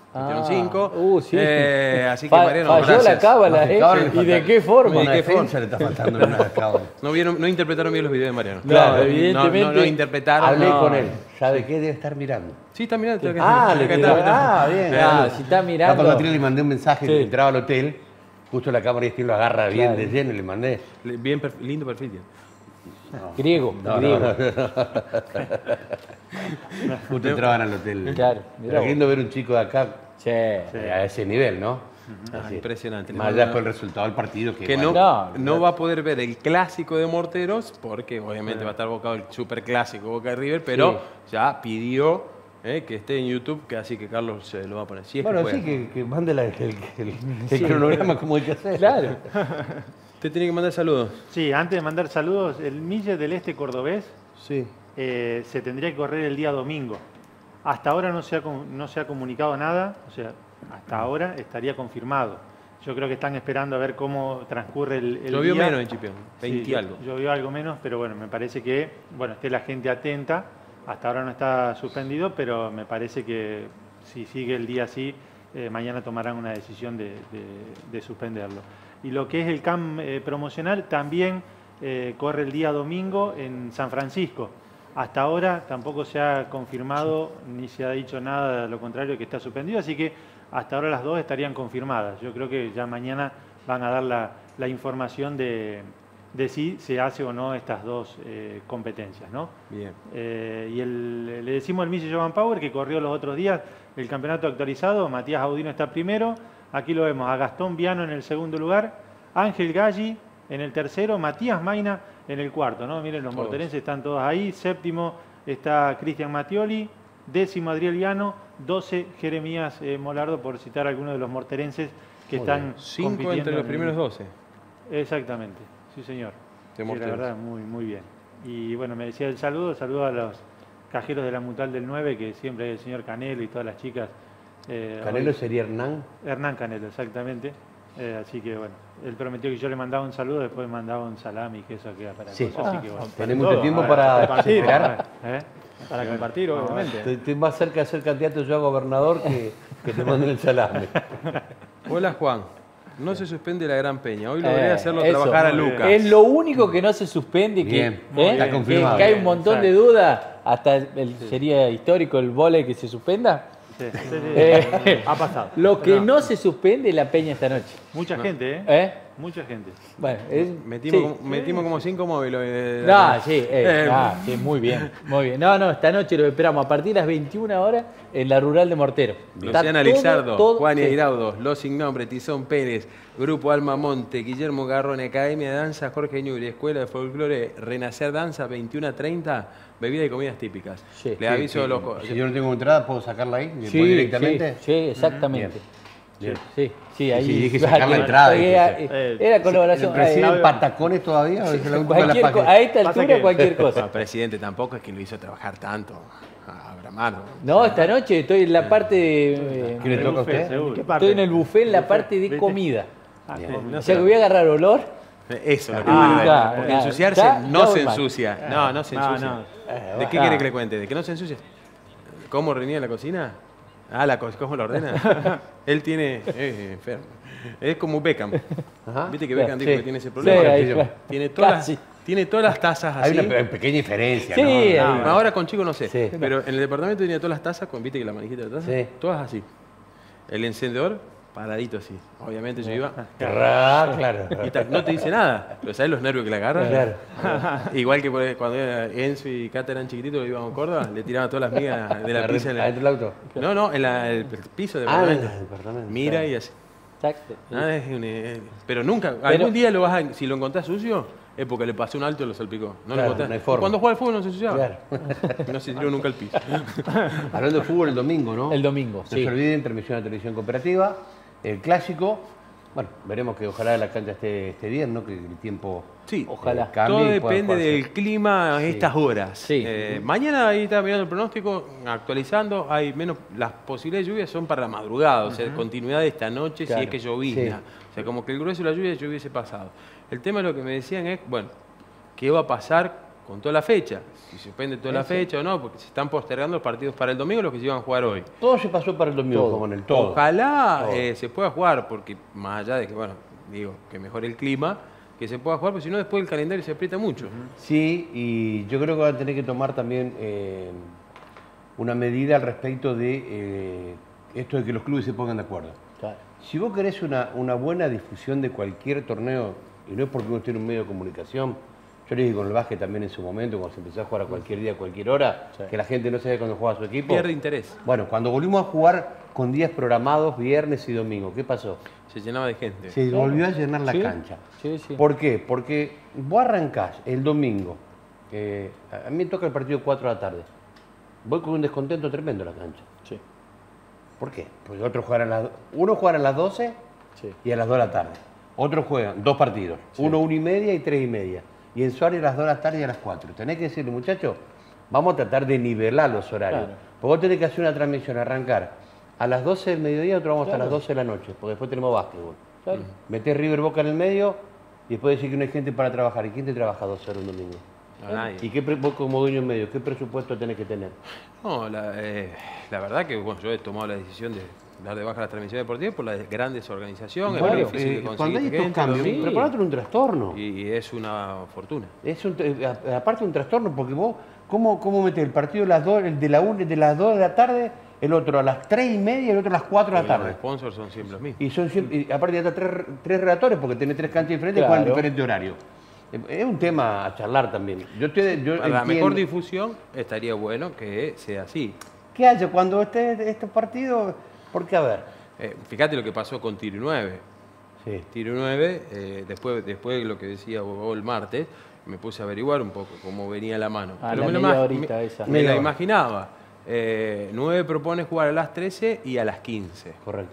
metieron cinco. Uh, sí. Eh, así que Fa- Mariano, falló gracias. la cábala, No, ¿eh? cábala le ¿Y falta. de qué forma? Una ¿De qué defensa forma? le está faltando en una cábala. No, vieron, no interpretaron bien los videos de Mariano. Claro, No, evidentemente- No, no, no interpretaron. Hablé no. con él. ¿Sabe qué? Debe estar mirando. Sí, está mirando. acá Ah, está, le acá tiró. está, acá Ah, está. bien. Eh, Ah, si está Capaz mirando. que le mandé un mensaje Sí. que entraba al hotel. Justo la cámara y este lo agarra bien Claro. de lleno y le mandé. le- Bien, perf- lindo perfil tiene. Griego, No, griego. no, no. Justo entraban al hotel. Claro, mirá Pero vos. lindo ver un chico de acá Sí. eh, a ese nivel, ¿no? Ah, Así. impresionante. Más allá con el resultado del partido. Que, Que no, bueno, No, no va a poder ver el clásico de Morteros, porque obviamente va a estar bocado el super clásico Boca de River, pero ya pidió eh, que esté en YouTube, que así que Carlos se lo va a poner. Si es Bueno, que sí, puede. que, que mande la- el, el- el cronograma como hay que hacer. Claro. Te tiene que mandar saludos. Sí, antes de mandar saludos, el Mille del Este cordobés Sí. eh, se tendría que correr el día domingo. Hasta ahora no se, ha, com- no se ha comunicado nada, o sea, hasta ahora estaría confirmado. Yo creo que están esperando a ver cómo transcurre el, el Llovió día. menos en Chipión, veinte Sí, y algo. Llovió algo menos, pero bueno, me parece que bueno, esté la gente atenta. Hasta ahora no está suspendido, pero me parece que si sigue el día así, eh, mañana tomarán una decisión de, de- de suspenderlo. Y lo que es el C A M eh, promocional también eh, corre el día domingo en San Francisco. Hasta ahora tampoco se ha confirmado ni se ha dicho nada de lo contrario que está suspendido, así que hasta ahora las dos estarían confirmadas. Yo creo que ya mañana van a dar la, la información de, de si se hace o no estas dos eh, competencias, ¿no? Bien. Eh, y el- le decimos al Mille Jovan Power que corrió los otros días el campeonato actualizado. Matías Audino está primero. Aquí lo vemos a Gastón Viano en el segundo lugar, Ángel Galli en el tercero, Matías Maina en el cuarto, ¿no? Miren, los Todos. morterenses están todos ahí. Séptimo está Cristian Mattioli, décimo Adriel Viano, doce Jeremías eh, Molardo, por citar algunos de los morterenses que Muy están bien. Cinco compitiendo entre los en- primeros doce. Exactamente, sí señor. De Sí, la Morteros. verdad, muy, muy bien. Y bueno, me decía el saludo, saludo a los cajeros de la Mutual del nueve, que siempre el señor Canelo y todas las chicas. eh, Canelo hoy- sería Hernán. Hernán Canelo, exactamente. Eh, así que bueno, él prometió que yo le mandaba un saludo, después mandaba un salami y queso que para Sí. cosas, así que bueno. Tenés todo, mucho tiempo a ver, para compartir, esperar. ¿Eh? Para compartir, obviamente. Estoy, estoy más cerca de ser candidato yo a gobernador que, que te manden el salame. Hola Juan. No se suspende la Gran Peña. Hoy Eh, logré hacerlo eso. trabajar a Muy bien. Lucas. Es lo único que no se suspende y que, Bien, ¿eh? está que, confirmado. que hay un montón de Exacto. dudas. Hasta el- sería histórico el vóley que se suspenda. Sí, sí, sí. Eh, Ha pasado. lo que no se suspende es la peña esta noche. Mucha gente, ¿eh? ¿Eh? Mucha gente. Bueno, es, Metimos, sí. como, metimos como cinco móviles. eh, No, sí, eh, Eh, ah, sí, muy bien, muy bien. No, no, esta noche lo esperamos a partir de las veintiuna horas en la rural de Mortero. Está Luciana todo, Lizardo, todo- Juan sí. Iraudo, Los Sin Nombre, Tizón Pérez, Grupo Alma Monte, Guillermo Garrone, Academia de Danza, Jorge Ñuri, Escuela de Folclore, Renacer Danza, veintiuno a treinta, bebida y comidas típicas. Sí. Le aviso a los... co- Si yo no tengo entrada, ¿puedo sacarla ahí? ¿Me Sí, voy directamente? sí, sí, exactamente. Bien. Sí, sí, ahí. Sí, dije sacar la entrada, Era, dije, eh, era colaboración. ¿El presidente eh, patacones todavía? ¿O es la última de las cualquier co- páginas? a esta Pasa altura, que- cualquier No, cosa. presidente, tampoco es que lo hizo trabajar tanto a Bramar. No, esta noche estoy en la parte de. ¿Qué le El toca a buffet, usted? seguro. ¿Qué parte? Estoy en el buffet en la parte de ¿Viste? comida. Ah, Bien. sí. O sea que voy a agarrar olor. Eso, lo que Ah, me- claro, porque claro. ensuciarse Ya- no ya se voy mal. ensucia. No, no se No, ensucia. no. ¿De qué Ah. quiere que le cuente? ¿De que no se ensucia? ¿Cómo reunía la cocina? Ah, la co- ¿cómo la ordena? Él tiene... Es enfermo. Es como Beckham. Ajá. ¿Viste que Claro, Beckham dijo sí. que tiene ese Sí, problema? ahí, claro. Tiene todas, Casi. las, tiene todas las tazas Hay así. una pe- pequeña diferencia, Sí, ¿no? ahí No, va. ahora con chico no sé. Sí. Pero en el departamento tenía todas las tazas, con, ¿viste que la manijita de la taza? Sí. Todas así. El encendedor, paradito así. Obviamente yo iba... Ra, claro. Y ta- no te dice nada, pero ¿sabes los nervios que le agarran? Claro. Igual que por- cuando era Enzo y Cata eran chiquititos, íbamos a Córdoba, le tiraban todas las migas de la pizza en la... ¿Adentro del auto? No, no, en la- el piso del Ah, en departamento. el departamento. Mira y así. Exacto. Ah, es un, eh, pero nunca, algún día lo vas a, si lo encontrás sucio, es porque le pasó un alto y lo salpicó. No Claro, lo encontrás. no hay forma. Y cuando jugaba al fútbol no se ensuciaba. Claro. No se tiró nunca al piso. Hablando de fútbol el domingo, ¿no? El domingo, No sí. se olviden, transmisión de televisión cooperativa, el clásico. Bueno, veremos que ojalá la cancha esté, esté bien, ¿no? Que el tiempo Sí, Ojalá. eh, cambie. todo y pueda depende jugarse. del clima a estas horas. Sí. Eh, mañana ahí está mirando el pronóstico, actualizando, hay menos, las posibilidades de lluvia son para la madrugada, o sea, continuidad de esta noche Claro. si es que llovizna. Sí. O sea, como que el grueso de la lluvia ya hubiese pasado. El tema de lo que me decían es, bueno, ¿qué va a pasar con toda la fecha. Si se suspende toda la fecha o no, porque se están postergando los partidos para el domingo, los que se iban a jugar hoy. Todo se pasó para el domingo, Todo. como en el todo. Ojalá Todo. eh, se pueda jugar, porque más allá de que, bueno, digo, que mejore el clima, que se pueda jugar, porque si no después el calendario se aprieta mucho. Sí, y yo creo que van a tener que tomar también eh, una medida al respecto de eh, esto de que los clubes se pongan de acuerdo. Claro. Si vos querés una, una buena difusión de cualquier torneo, y no es porque uno tiene un medio de comunicación, yo le dije con el básquet también en su momento, cuando se empezó a jugar a cualquier día, a cualquier hora, Sí. que la gente no sabe cuándo juega su equipo. Pierde interés. Bueno, cuando volvimos a jugar con días programados, viernes y domingo, ¿qué pasó? Se llenaba de gente. Se volvió a llenar la Sí, cancha. sí, sí. ¿Por qué? Porque vos arrancás el domingo, eh, a mí me toca el partido cuatro de la tarde, voy con un descontento tremendo a la cancha. Sí, ¿Por qué? Porque otros juegan a las, uno juega a las doce sí. y a las dos de la tarde. Otros juegan dos partidos, uno, una y media y tres y media. Y en Suárez a las dos de la tarde y a las cuatro. Tenés que decirle, muchachos, vamos a tratar de nivelar los horarios. Claro. Porque vos tenés que hacer una transmisión, arrancar a las doce del mediodía, nosotros vamos Claro. hasta las doce de la noche, porque después tenemos básquetbol. Claro. Metés River Boca en el medio y después decir que no hay gente para trabajar. ¿Y quién te trabaja doce horas un domingo? A nadie. ¿Y qué pre- vos como dueño en medio, qué presupuesto tenés que tener? No, la, eh, la verdad que bueno, yo he tomado la decisión de dar de baja la transmisión deportiva por la gran desorganización, es Bueno, muy difícil eh, de cuando conseguir hay estos gente, cambios, domingo, preparate un trastorno. y, y es una fortuna. Es un, eh, a- aparte un trastorno, porque vos, ¿cómo, cómo metés el partido de las dos, el de la una, de las dos de la tarde, el otro a las tres y media y el otro a las cuatro de la Y los tarde? sponsors son siempre los mismos. Y son siempre, y aparte ya está tres, tres relatores, porque tenés tres canchas diferentes y juegan en Claro. diferente horario. Eh, Es un tema a charlar también. Yo estoy, yo Para la entiendo- mejor difusión estaría bueno que sea así. ¿Qué haya cuando esté estos partidos? Porque, a ver, Eh, fíjate lo que pasó con Tiro nueve. sí. Tiro nueve, eh, después, después de lo que decía vos el martes, me puse a averiguar un poco cómo venía la mano. Ah, Pero la me, lo media ima- horita me- esa. me Media la hora. imaginaba. Eh, nueve propone jugar a las trece y a las quince. Correcto.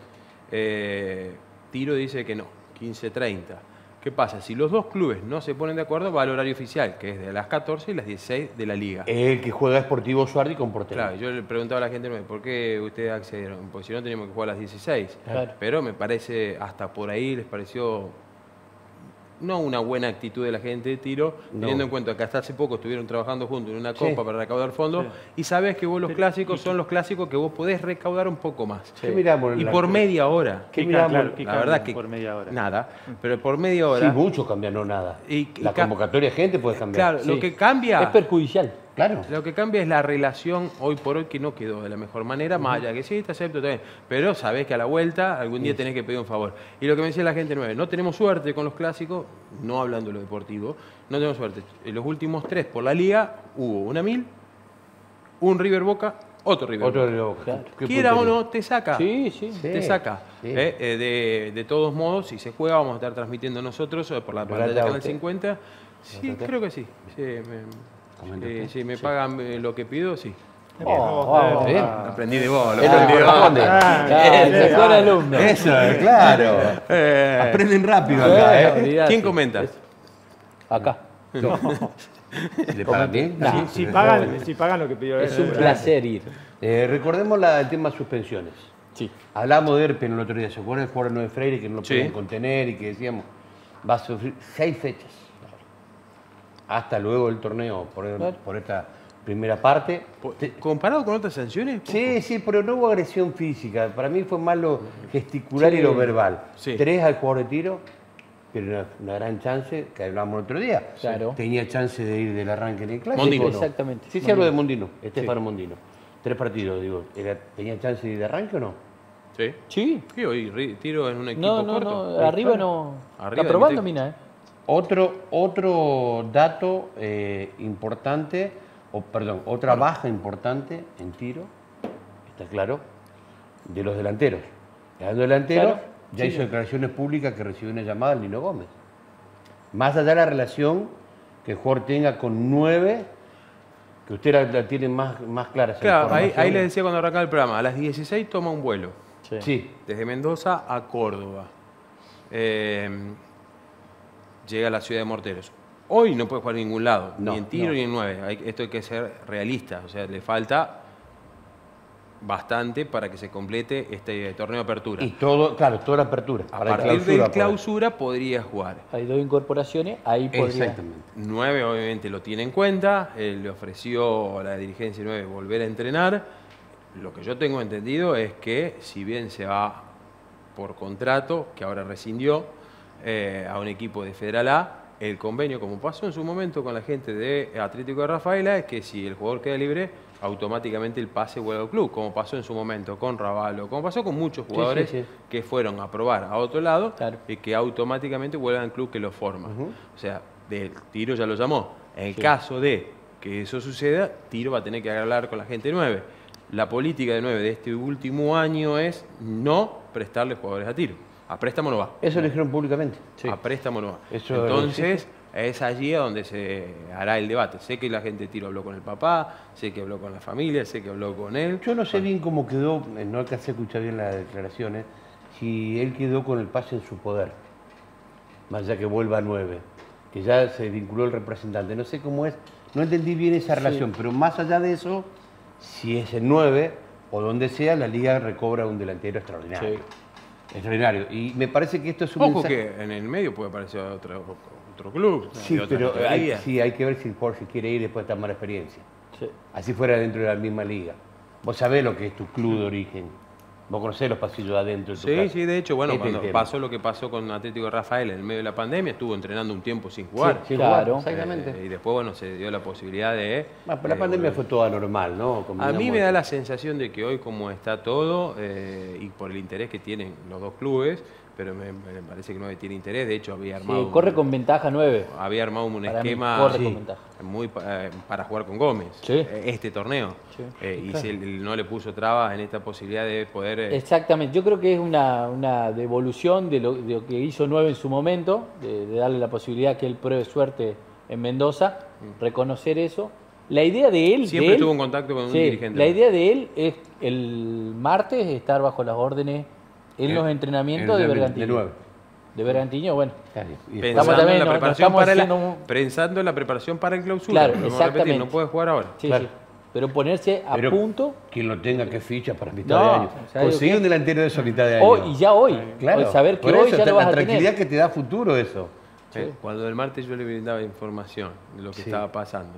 Eh, Tiro dice que no, quince treinta. ¿Qué pasa? Si los dos clubes no se ponen de acuerdo, va al horario oficial, que es de las catorce y las dieciséis de la liga. El que juega Sportivo Suardi con portero. Claro, yo le preguntaba a la gente, ¿por qué ustedes accedieron? Porque si no teníamos que jugar a las dieciséis. Claro. Pero me parece, hasta por ahí les pareció no una buena actitud de la gente de Tiro, No. teniendo en cuenta que hasta hace poco estuvieron trabajando juntos en una Sí. copa para recaudar fondos, y sabes que vos los clásicos son los clásicos que vos podés recaudar un poco más. ¿Qué miramos en Y la- por media hora. ¿Qué ¿Qué miramos? claro, ¿qué La cambia verdad que por media hora? nada, pero por media Sí, hora. mucho cambia, no nada. Y- y la ca- convocatoria de gente puede cambiar. Claro, lo Sí. que cambia. Es perjudicial. Claro. Lo que cambia es la relación hoy por hoy, que no quedó de la mejor manera, más allá que sí, te acepto también. Pero sabés que a la vuelta algún día tenés que pedir un favor. Y lo que me decía la gente nueve, no tenemos suerte con los clásicos, no hablando de lo deportivo, no tenemos suerte. En los últimos tres por la liga hubo una mil, un River Boca, otro River Otro Boca. de los- Claro. qué Quiera o puntería. no, te saca. Sí, sí. Sí. Te saca. sí. Eh, eh, de, de todos modos, si se juega, vamos a estar transmitiendo nosotros eh, por la ¿Lo pantalla relata Canal usted? cincuenta. Sí, usted? creo que sí. Sí, me, ¿Comenta eh, usted? si me pagan eh, lo que pido, sí. Oh, vamos. Bien. Aprendí de vos, lo Es lo que aprendí de vos. corresponde. Ah, el mejor alumno. Eso, claro. Eh, Aprenden rápido acá, ¿eh? Olvidate. ¿Quién comenta? Acá. ¿Le pagan bien? Nah. Si, si pagan, si pagan lo que pidió él. Es un eh, placer ir. Eh, recordemos la- el tema suspensiones. Sí. Hablamos de Erpen el otro día, ¿se acuerdan del jugador nueve Freire que no lo Sí. podían contener y que decíamos va a sufrir seis fechas? Hasta luego del torneo por, Claro. por esta primera parte. Te- ¿Comparado con otras sanciones? Sí, sí, pero no hubo agresión física. Para mí fue más lo gesticular Sí. y lo verbal. Sí. Tres al jugador de tiro, tiene una, una gran chance, que hablamos el otro día. Claro. Tenía chance de ir del arranque en el clásico. Mondino. ¿o no? Exactamente. Sí, sí, hablo de Mondino, Estefano Mondino. Tres partidos, digo. Era- ¿Tenía chance de ir de arranque o no? Sí. Sí. Sí, hoy ri- tiro en un equipo No, no, corto. no. Arriba no. Arriba Está de probando, mi Mina, ¿eh? Otro, otro dato eh, importante, o perdón, otra baja importante en tiro, está claro, de los delanteros. Hablando de delanteros, Claro, ya sí. hizo declaraciones públicas que recibió una llamada del Lino Gómez. Más allá de la relación que el jugador tenga con nueve, que usted la, la tiene más, más clara. esa Claro, ahí, información. ahí les decía cuando arrancaba el programa, a las dieciséis toma un vuelo, Sí. Sí, desde Mendoza a Córdoba. Eh, llega a la ciudad de Morteros. Hoy no puede jugar en ningún lado, No, ni en tiro no. ni en nueve. Hay- esto hay que ser realista, o sea, le falta bastante para que se complete este torneo de apertura. Y todo, claro, toda la apertura. A Para partir clausura, de clausura podría jugar. Hay dos incorporaciones, ahí podría... Exactamente. nueve obviamente lo tiene en cuenta, él le ofreció a la dirigencia nueve volver a entrenar. Lo que yo tengo entendido es que si bien se va por contrato, que ahora rescindió, eh, a un equipo de Federal A, el convenio, como pasó en su momento con la gente de Atlético de Rafaela, es que si el jugador queda libre, automáticamente el pase vuelve al club, como pasó en su momento con Ravalo, como pasó con muchos jugadores sí, sí. que fueron a probar a otro lado Claro. y que automáticamente vuelven al club que lo forma. Ujú. O sea, de Tiro ya lo llamó. En el Sí. caso de que eso suceda, Tiro va a tener que hablar con la gente nueve. La política de nueve de este último año es no prestarle jugadores a Tiro. A préstamo no va. Eso lo dijeron públicamente. Sí. A préstamo no va. Eso Entonces, es allí a donde se hará el debate. Sé que la gente de Tiro habló con el papá, sé que habló con la familia, sé que habló con él. Yo no sé bien cómo quedó, eh, no alcancé a escuchar bien las declaraciones, si él quedó con el pase en su poder, más allá que vuelva a nueve, que ya se vinculó el representante. No sé cómo es, no entendí bien esa relación, pero más allá de eso, si es el nueve o donde sea, la liga recobra un delantero extraordinario. Sí. Extraordinario. Y me parece que esto es un Ojo mensaje... que en el medio puede aparecer otro, otro club. Sí, de otra pero hay, categoría. sí, hay que ver si Jorge quiere ir después de esta mala experiencia. Sí. Así fuera dentro de la misma liga. Vos sabés lo que es tu club de origen. Vos conocés los pasillos de adentro de tu Sí, casa. sí, de hecho, bueno, Este es el cuando tema. pasó lo que pasó con Atlético de Rafael en el medio de la pandemia, estuvo entrenando un tiempo sin jugar. Sí, Claro. jugar, exactamente. Eh, y después, bueno, se dio la posibilidad de... Ah, pero la eh, pandemia volver. fue toda normal, ¿no? A Combinamos mí me da eso. la sensación de que hoy, como está todo, eh, y por el interés que tienen los dos clubes, pero me, me parece que no tiene interés, de hecho había Sí, armado... corre un- con ventaja nueve. Había armado un Para mí, esquema corre sí, con ventaja. muy pa- eh, para jugar con Gómez, Sí. eh, este torneo. Sí. Eh, y Claro. si él, él no le puso trabas en esta posibilidad de poder... eh, Exactamente, yo creo que es una, una devolución de lo, de lo que hizo nueve en su momento, de, de darle la posibilidad que él pruebe suerte en Mendoza, reconocer eso. La idea de él... de siempre él- estuvo en contacto con un Sí, dirigente. la idea de él es el martes estar bajo las órdenes en Eh, los entrenamientos el de de- Bergantiño. de nueve. De Bergantiño, bueno. Claro, y después- Pensando, Estamos también, en la no- no preparación estamos para la, haciendo un- pensando en la preparación para el clausura. Claro, Lo vamos a repetir, exactamente. no puede jugar ahora. Sí, Claro. sí. Pero ponerse a Pero punto, quien lo tenga que ficha para mitad No, de año. o sea, digo Conseguir que- un delantero de eso a mitad de año. hoy, y ya hoy, Claro. hoy saber que por hoy eso, ya lo la vas a tranquilidad tener. que te da futuro eso. Eh, Cuando el martes yo le brindaba información de lo que Sí. estaba pasando.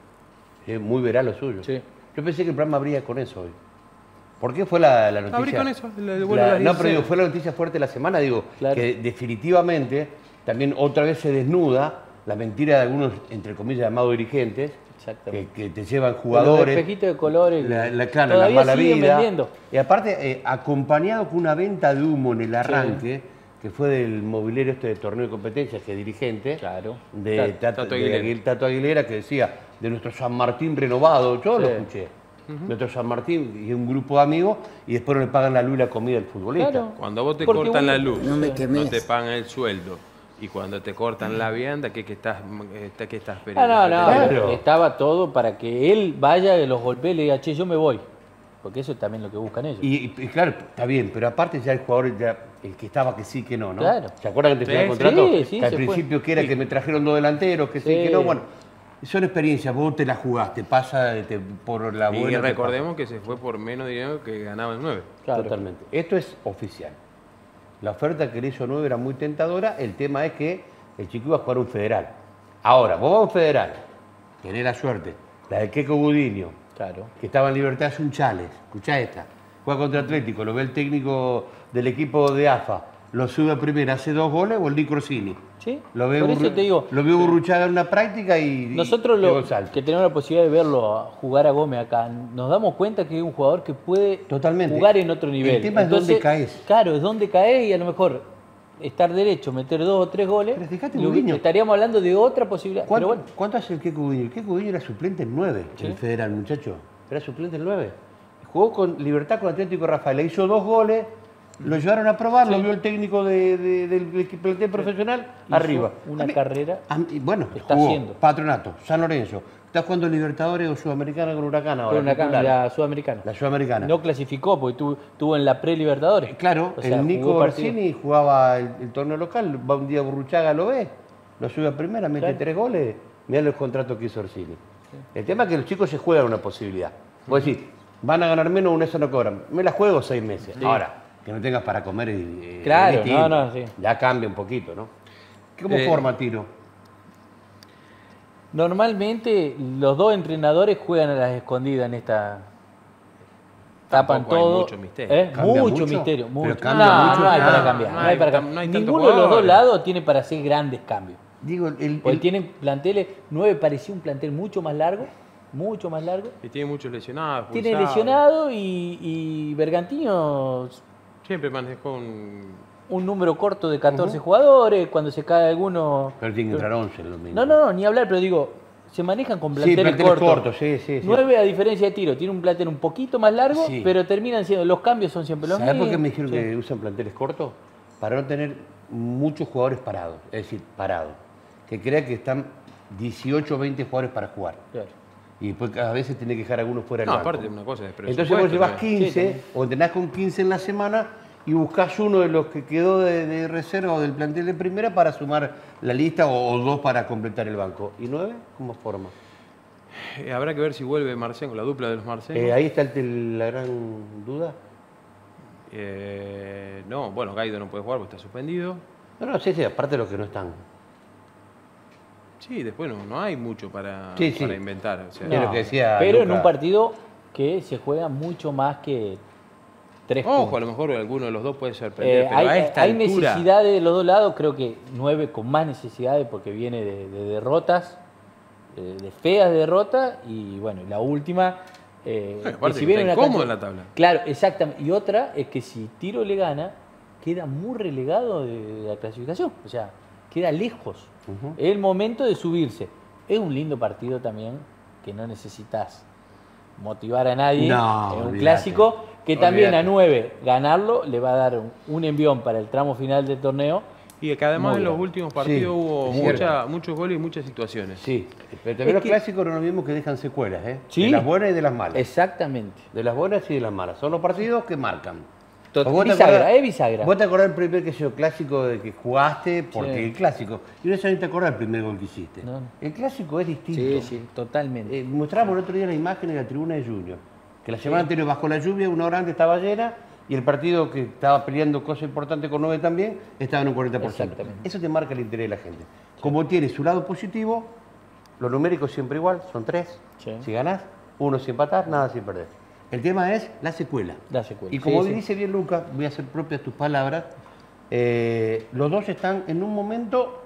Es muy veraz lo suyo. Sí. Yo pensé que el programa abría con eso hoy. ¿Por qué fue la, la noticia? Abrí con eso, le devuelvo La- las no, pero digo, dieciséis. fue la noticia fuerte de la semana, digo, Claro. que definitivamente también otra vez se desnuda la mentira de algunos, entre comillas, llamados dirigentes, que, Exactamente. que te llevan Los jugadores. espejitos de colores. La, la, claro, la todavía mala siguen vida. vendiendo. Y aparte, eh, acompañado con una venta de humo en el arranque, que fue del mobiliario este de torneo de competencias, que es dirigente, Claro. de, Claro. Tato, Tato de Aguilera. Aguil- Tato Aguilera, que decía de nuestro San Martín renovado. Yo lo Sí. escuché. Nuestro San Martín y un grupo de amigos, y después no le pagan la luz y la comida al futbolista. Claro. Cuando vos te Porque cortan uno- la luz, No me no quemes. te pagan el sueldo, y cuando te cortan la vianda, ¿qué, qué estás, qué, qué estás Ah, esperando? no, no, Claro. estaba todo para que él vaya, los golpee y le diga, che, yo me voy. Porque eso es también lo que buscan ellos. Y, y claro, está bien, pero aparte ya el jugador, ya, el que estaba que sí, que no, ¿no? Claro. ¿Se acuerdan que te Sí, el contrato? sí, sí, que al se fue. principio que era que me trajeron dos delanteros, que sí, Sí. que no, bueno. Son experiencias, vos te las jugaste, pasa te- por la buena. Y te recordemos que se fue por menos dinero que ganaba el nueve. pasa. Claro. Totalmente. Esto es oficial. La oferta que le hizo nueve era muy tentadora, el tema es que el chico iba a jugar un federal. Ahora, vos vas a un federal, tenés la suerte, la de Keco Gudiño, Claro. que estaba en Libertad Sunchales, escuchá esta, juega contra Atlético, lo ve el técnico del equipo de A F A, lo sube a primera, hace dos goles, o el Di Corsini. Sí, Lo ve por eso Burru- te digo, lo veo Burruchaga en una práctica y nosotros y lo, pegó el salto. que tenemos la posibilidad de verlo a jugar a Gómez acá, nos damos cuenta que es un jugador que puede Totalmente. jugar en otro nivel. El tema es dónde caes. Claro, es dónde caes y a lo mejor estar derecho, meter dos o tres goles, Pero fíjate, lo- Mourinho. estaríamos hablando de otra posibilidad. ¿Cuánto, Pero bueno, cuánto hace el Keco Gudiño? El Keco Gudiño era suplente en nueve, Sí. el federal, muchacho. Era suplente en nueve. Jugó con Libertad con Atlético Rafael, le hizo dos goles, lo llevaron a probar, lo vio el técnico de- de- del equipo plantel profesional, hizo arriba. una A mí- carrera. a mí- bueno, Está jugó haciendo. Patronato, San Lorenzo. Está jugando Libertadores o Sudamericana con Huracán ahora. Con una titular. la sudamericana. La Sudamericana. No clasificó porque tuvo, tuvo en la pre-Libertadores. Claro, O sea, el Nico jugó partido. Orsini jugaba el, el torneo local, va un día Burruchaga, lo ve, lo sube a primera, mete Claro. tres goles, mirá los contratos que hizo Orsini. El tema es que los chicos se juegan una posibilidad. Vos decís, van a ganar menos, una eso no cobran. Me la juego seis meses. Sí. Ahora, que no tengas para comer y, claro, no, no, sí. Ya cambia un poquito, ¿no? ¿Cómo eh, forma Tiro? Normalmente los dos entrenadores juegan a las escondidas en esta... Tapan todo. Hay mucho misterio. ¿Eh? Mucho, mucho misterio. Mucho. No, mucho. no hay para cambiar. No, no hay para cambiar. No hay Ninguno de los dos lados tiene para hacer grandes cambios. Digo, el, Porque el... tienen planteles, nueve parecía un plantel mucho más largo, mucho más largo. Y tiene muchos lesionados. Tiene lesionados y, y Bergantino siempre manejó un... un número corto de catorce uh-huh. jugadores, cuando se cae alguno... Pero tiene que entrar once lo mismo. No, no, no, ni hablar, pero digo, se manejan con planteles, sí, planteles cortos. cortos. Sí, sí, sí. nueve a diferencia de Tiro, tiene un plantel un poquito más largo, sí. pero terminan siendo, los cambios son siempre los mismos. ¿Sabes por qué me dijeron sí. que usan planteles cortos? Para no tener muchos jugadores parados, es decir, parados. Que crea que están dieciocho o veinte jugadores para jugar. Claro. Y después a veces tiene que dejar algunos fuera del no, banco. aparte una cosa es entonces vos llevas quince sí, o entrenás con quince en la semana y buscás uno de los que quedó de, de reserva o del plantel de primera para sumar la lista o, o dos para completar el banco. ¿Y nueve? ¿Cómo forma? Eh, habrá que ver si vuelve Marcengo, la dupla de los Marcengos. Eh, ahí está el, la gran duda. Eh, no, bueno, Gaido no puede jugar porque está suspendido. No, no, sí, sí, aparte de los que no están. Sí, después no, no hay mucho para, sí, sí. para inventar. O sea, no, lo que decía pero Luca. En un partido que se juega mucho más que tres Ojo, puntos. a lo mejor alguno de los dos puede sorprender, eh, pero hay, a esta hay altura... necesidades de los dos lados, creo que nueve con más necesidades porque viene de, de derrotas, de, de feas derrotas, y bueno, la última... Eh, bueno, aparte que si que viene está una incómodo cancha, en la tabla. Claro, exactamente. Y otra es que si Tiro le gana, queda muy relegado de, de la clasificación, o sea, queda lejos. Uh-huh. Es el momento de subirse. Es un lindo partido también, que no necesitas motivar a nadie. No, es un olvidate, clásico que también olvidate. a nueve ganarlo le va a dar un, un envión para el tramo final del torneo. Y que además Muy en los bien. últimos partidos Sí, hubo es mucha, muchos goles y muchas situaciones. Sí, pero también Es los que- clásicos no es lo mismo que dejan secuelas, ¿eh? Sí. De las buenas y de las malas. Exactamente. De las buenas y de las malas. Son los partidos que marcan. Tot- ¿Vos te bisagra, acordás- es bisagra. ¿Vos te acordás del primer que yo, clásico de que jugaste? Porque Sí. el clásico. Y no sabés te acordás del primer gol que hiciste. No. El clásico es distinto. Sí, sí, totalmente. Eh, mostramos el otro día la imagen de la tribuna de Junior. Que la semana anterior bajo la lluvia, una hora antes estaba llena. Y el partido que estaba peleando cosas importantes con nueve también, estaba en un cuarenta por ciento. Exactamente. Eso te marca el interés de la gente. Como tiene su lado positivo, los numéricos siempre igual, son tres. Sí. Si ganás, uno sin empatar, nada sin perder. El tema es la secuela. La secuela. Y como Sí, sí. dice bien Lucas, voy a hacer propias tus palabras, eh, los dos están en un momento,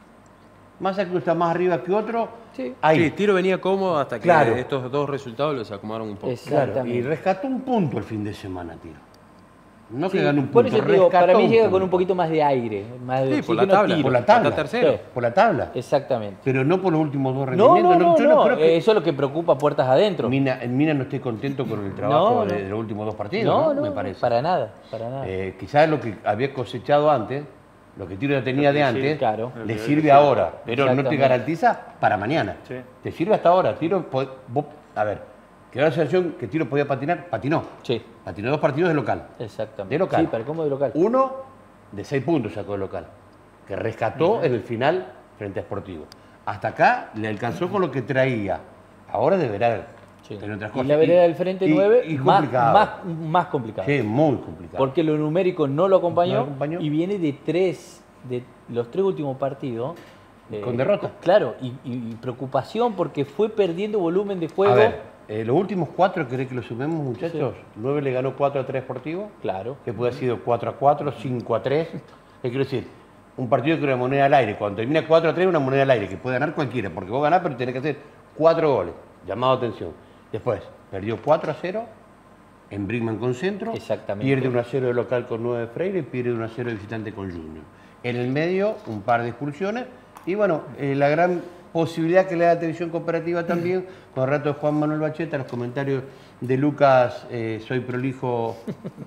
más que uno está más arriba que otro, Sí. ahí. Sí, Tiro venía cómodo hasta que Claro. estos dos resultados los acomodaron un poco. Es- Claro, Exactamente. y rescató un punto el fin de semana, Tiro. No Sí, que ganó un por punto, eso te digo, rescató para mí un llega punto. con un poquito más de aire. Más de Sí, por la oxígeno, tabla, Tiro. Por la tabla. Está tercero. Sí. Por la tabla. Exactamente. Pero no por los últimos dos No, rendimientos. no, no, yo no, creo que eso es lo que preocupa puertas adentro. Mina, en Mina no estoy contento con el trabajo No, de, no. de los últimos dos partidos, no, ¿no? no, Me no, parece. para nada, para nada. Eh, quizás lo que había cosechado antes, lo que Tiro ya tenía de antes, claro. le sirve ahora, pero no te Exactamente. garantiza para mañana. Sí. Te sirve hasta ahora. Tiro, po- vos- a ver, quedó la sensación que Tiro podía patinar, patinó. Sí, Patinó dos partidos de local. exactamente. De local. Sí, para cómo de local. Uno de seis puntos sacó de local, que rescató en el final frente a Sportivo. Hasta acá le alcanzó con lo que traía. Ahora deberá Sí. tener otras Y cosas. la vereda del frente y- nueve, y más, complicado. más, más complicado. Sí, muy complicado. Porque lo numérico no lo acompañó, No lo acompañó. y viene de tres, de los tres últimos partidos. eh, Con derrota. Claro, y, y- y preocupación porque fue perdiendo volumen de juego. A ver, eh, los últimos cuatro, ¿querés que los sumemos, muchachos? nueve le ganó cuatro a tres Sportivo, Claro. que puede haber sido cuatro a cuatro, cinco a tres. ¿Qué quiero decir? Un partido que es una moneda al aire. Cuando termina cuatro a tres, una moneda al aire, que puede ganar cualquiera, porque vos ganás, pero tenés que hacer cuatro goles. Llamado a atención. Después, perdió cuatro a cero en Brinkman con centro. Exactamente. Pierde uno a cero de local con nueve Freire, pierde uno a cero de visitante con Junior. En el medio, un par de expulsiones. Y bueno, eh, la gran posibilidad que le da la televisión cooperativa también, con el rato de Juan Manuel Bacheta, los comentarios de Lucas, eh, soy prolijo,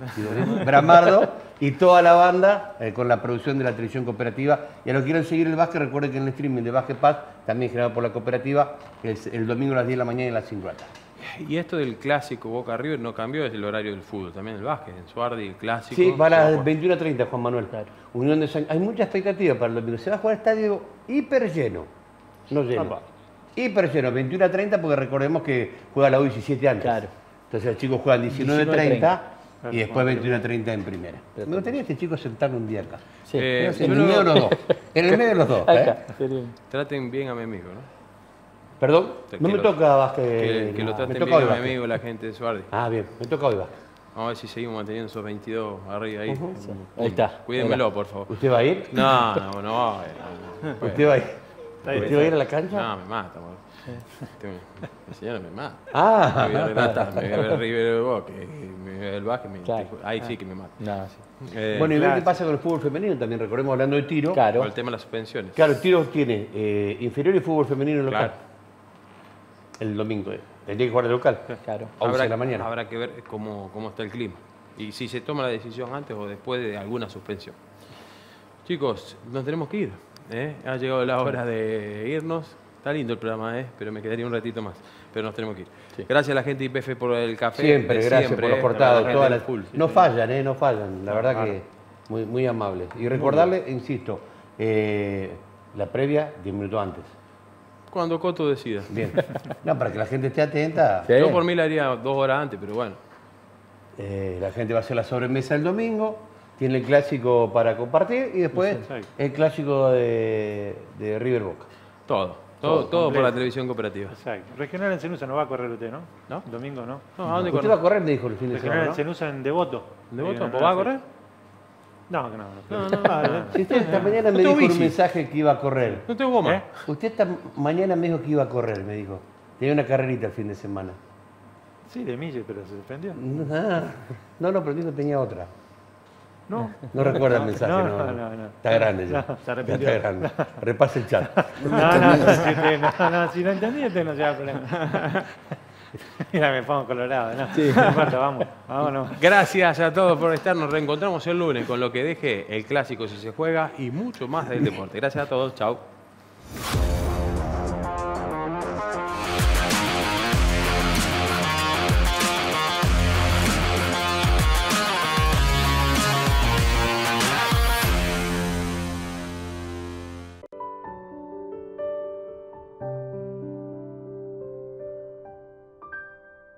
Bramardo, y toda la banda eh, con la producción de la televisión cooperativa. Y a los que quieran seguir el básquet, recuerden que en el streaming de Básquet Paz, también generado por la cooperativa, es el domingo a las diez de la mañana y a las cinco de la tarde. Y esto del clásico Boca River no cambió, es el horario del fútbol, también el básquet, en Suardi, el clásico. Sí, va a se las jugar. veintiuna treinta, Juan Manuel. Unión de San... Hay mucha expectativa para el domingo. Se va a jugar estadio hiper lleno. No lleno. Apa. Hiper lleno, veintiuna treinta, porque recordemos que juega la U diecisiete antes. Claro. Entonces los chicos juegan diecinueve treinta y después veintiuno treinta en primera. Me gustaría este chico sentarlo un día acá. Sí. Eh, en el medio de los dos. En el medio de los dos. ¿eh? Acá, sería- Traten bien a mi amigo, ¿no? Perdón, Que no me lo- toca básquet. Que, que lo no, traten me bien toca hoy a mi básquet. amigo, la gente de Suardi. Ah, bien, me toca hoy básquet. Vamos a ver si seguimos manteniendo esos veintidós arriba ahí. Ahí está. Cuídenmelo, por favor. ¿Usted va a ir? No, no, no. eh, ¿Usted va a ir? bien, ¿Usted va a ir a la cancha? No, me mata, amor. Este, El señor me mata. Ah, Me voy a relatar, me voy a ver River Boca, me voy a ver el básquet, me- Claro. ahí sí que me mata. No, sí. Eh, bueno, y ver claro. qué pasa con el fútbol femenino también. Recordemos hablando de tiro. Claro. Con el tema de las suspensiones. Claro, el tiro tiene eh, inferior y fútbol femenino local. Claro. El domingo. eh. Tendría que jugar de local. Claro. once Habrá, de la mañana. habrá que ver cómo, cómo está el clima y si se toma la decisión antes o después de alguna suspensión. Chicos, nos tenemos que ir. ¿eh? Ha llegado la hora de irnos. Está lindo el programa, ¿eh? pero me quedaría un ratito más. Pero nos tenemos que ir. Gracias a la gente de I P F por el café. Siempre, de gracias siempre, por los ¿eh? cortados. La verdad, todas la las- gente full, sí, no sí. fallan, ¿eh? No fallan. La verdad que muy, muy amables. Y recordarle, insisto, eh, la previa diez minutos antes. Cuando Coto decida. Bien. No, para que la gente esté atenta. Sí. Yo por mí la haría dos horas antes, pero bueno. Eh, la gente va a hacer la sobremesa el domingo, tiene el clásico para compartir y después Exacto. el clásico de, de River Boca. Todo. Todo, todo por completo. la televisión cooperativa. Exacto. Regional en Cenusa no va a correr usted, ¿no? ¿No? Domingo, ¿no? No, ¿a dónde Usted corre? va a correr, me dijo el fin de Regional semana, en ¿no? Cenusa en Devoto. ¿De voto? Eh, ¿Vos vas a correr? No, que no. No, no, Ah, no. Si usted esta mañana me No tengo dijo en un bici. mensaje que iba a correr. No tengo goma. ¿Eh? Usted esta mañana me dijo que iba a correr, me dijo. Tenía una carrerita el fin de semana. Sí, de Mille, pero se suspendió. Ah, no, no, pero dijo que tenía otra. No. No recuerda el mensaje, No, no. no, no, no. Está grande ya. No, se arrepintió. Está grande. Repase el chat. No, no, no, si, usted- no, no, si no entendí, usted no se va a problema. Mira, me pongo colorado, ¿no? Sí. No importa, vamos, vámonos. Gracias a todos por estar. Nos reencontramos el lunes con lo que deje el clásico si se juega y mucho más del deporte. Gracias a todos. Chao.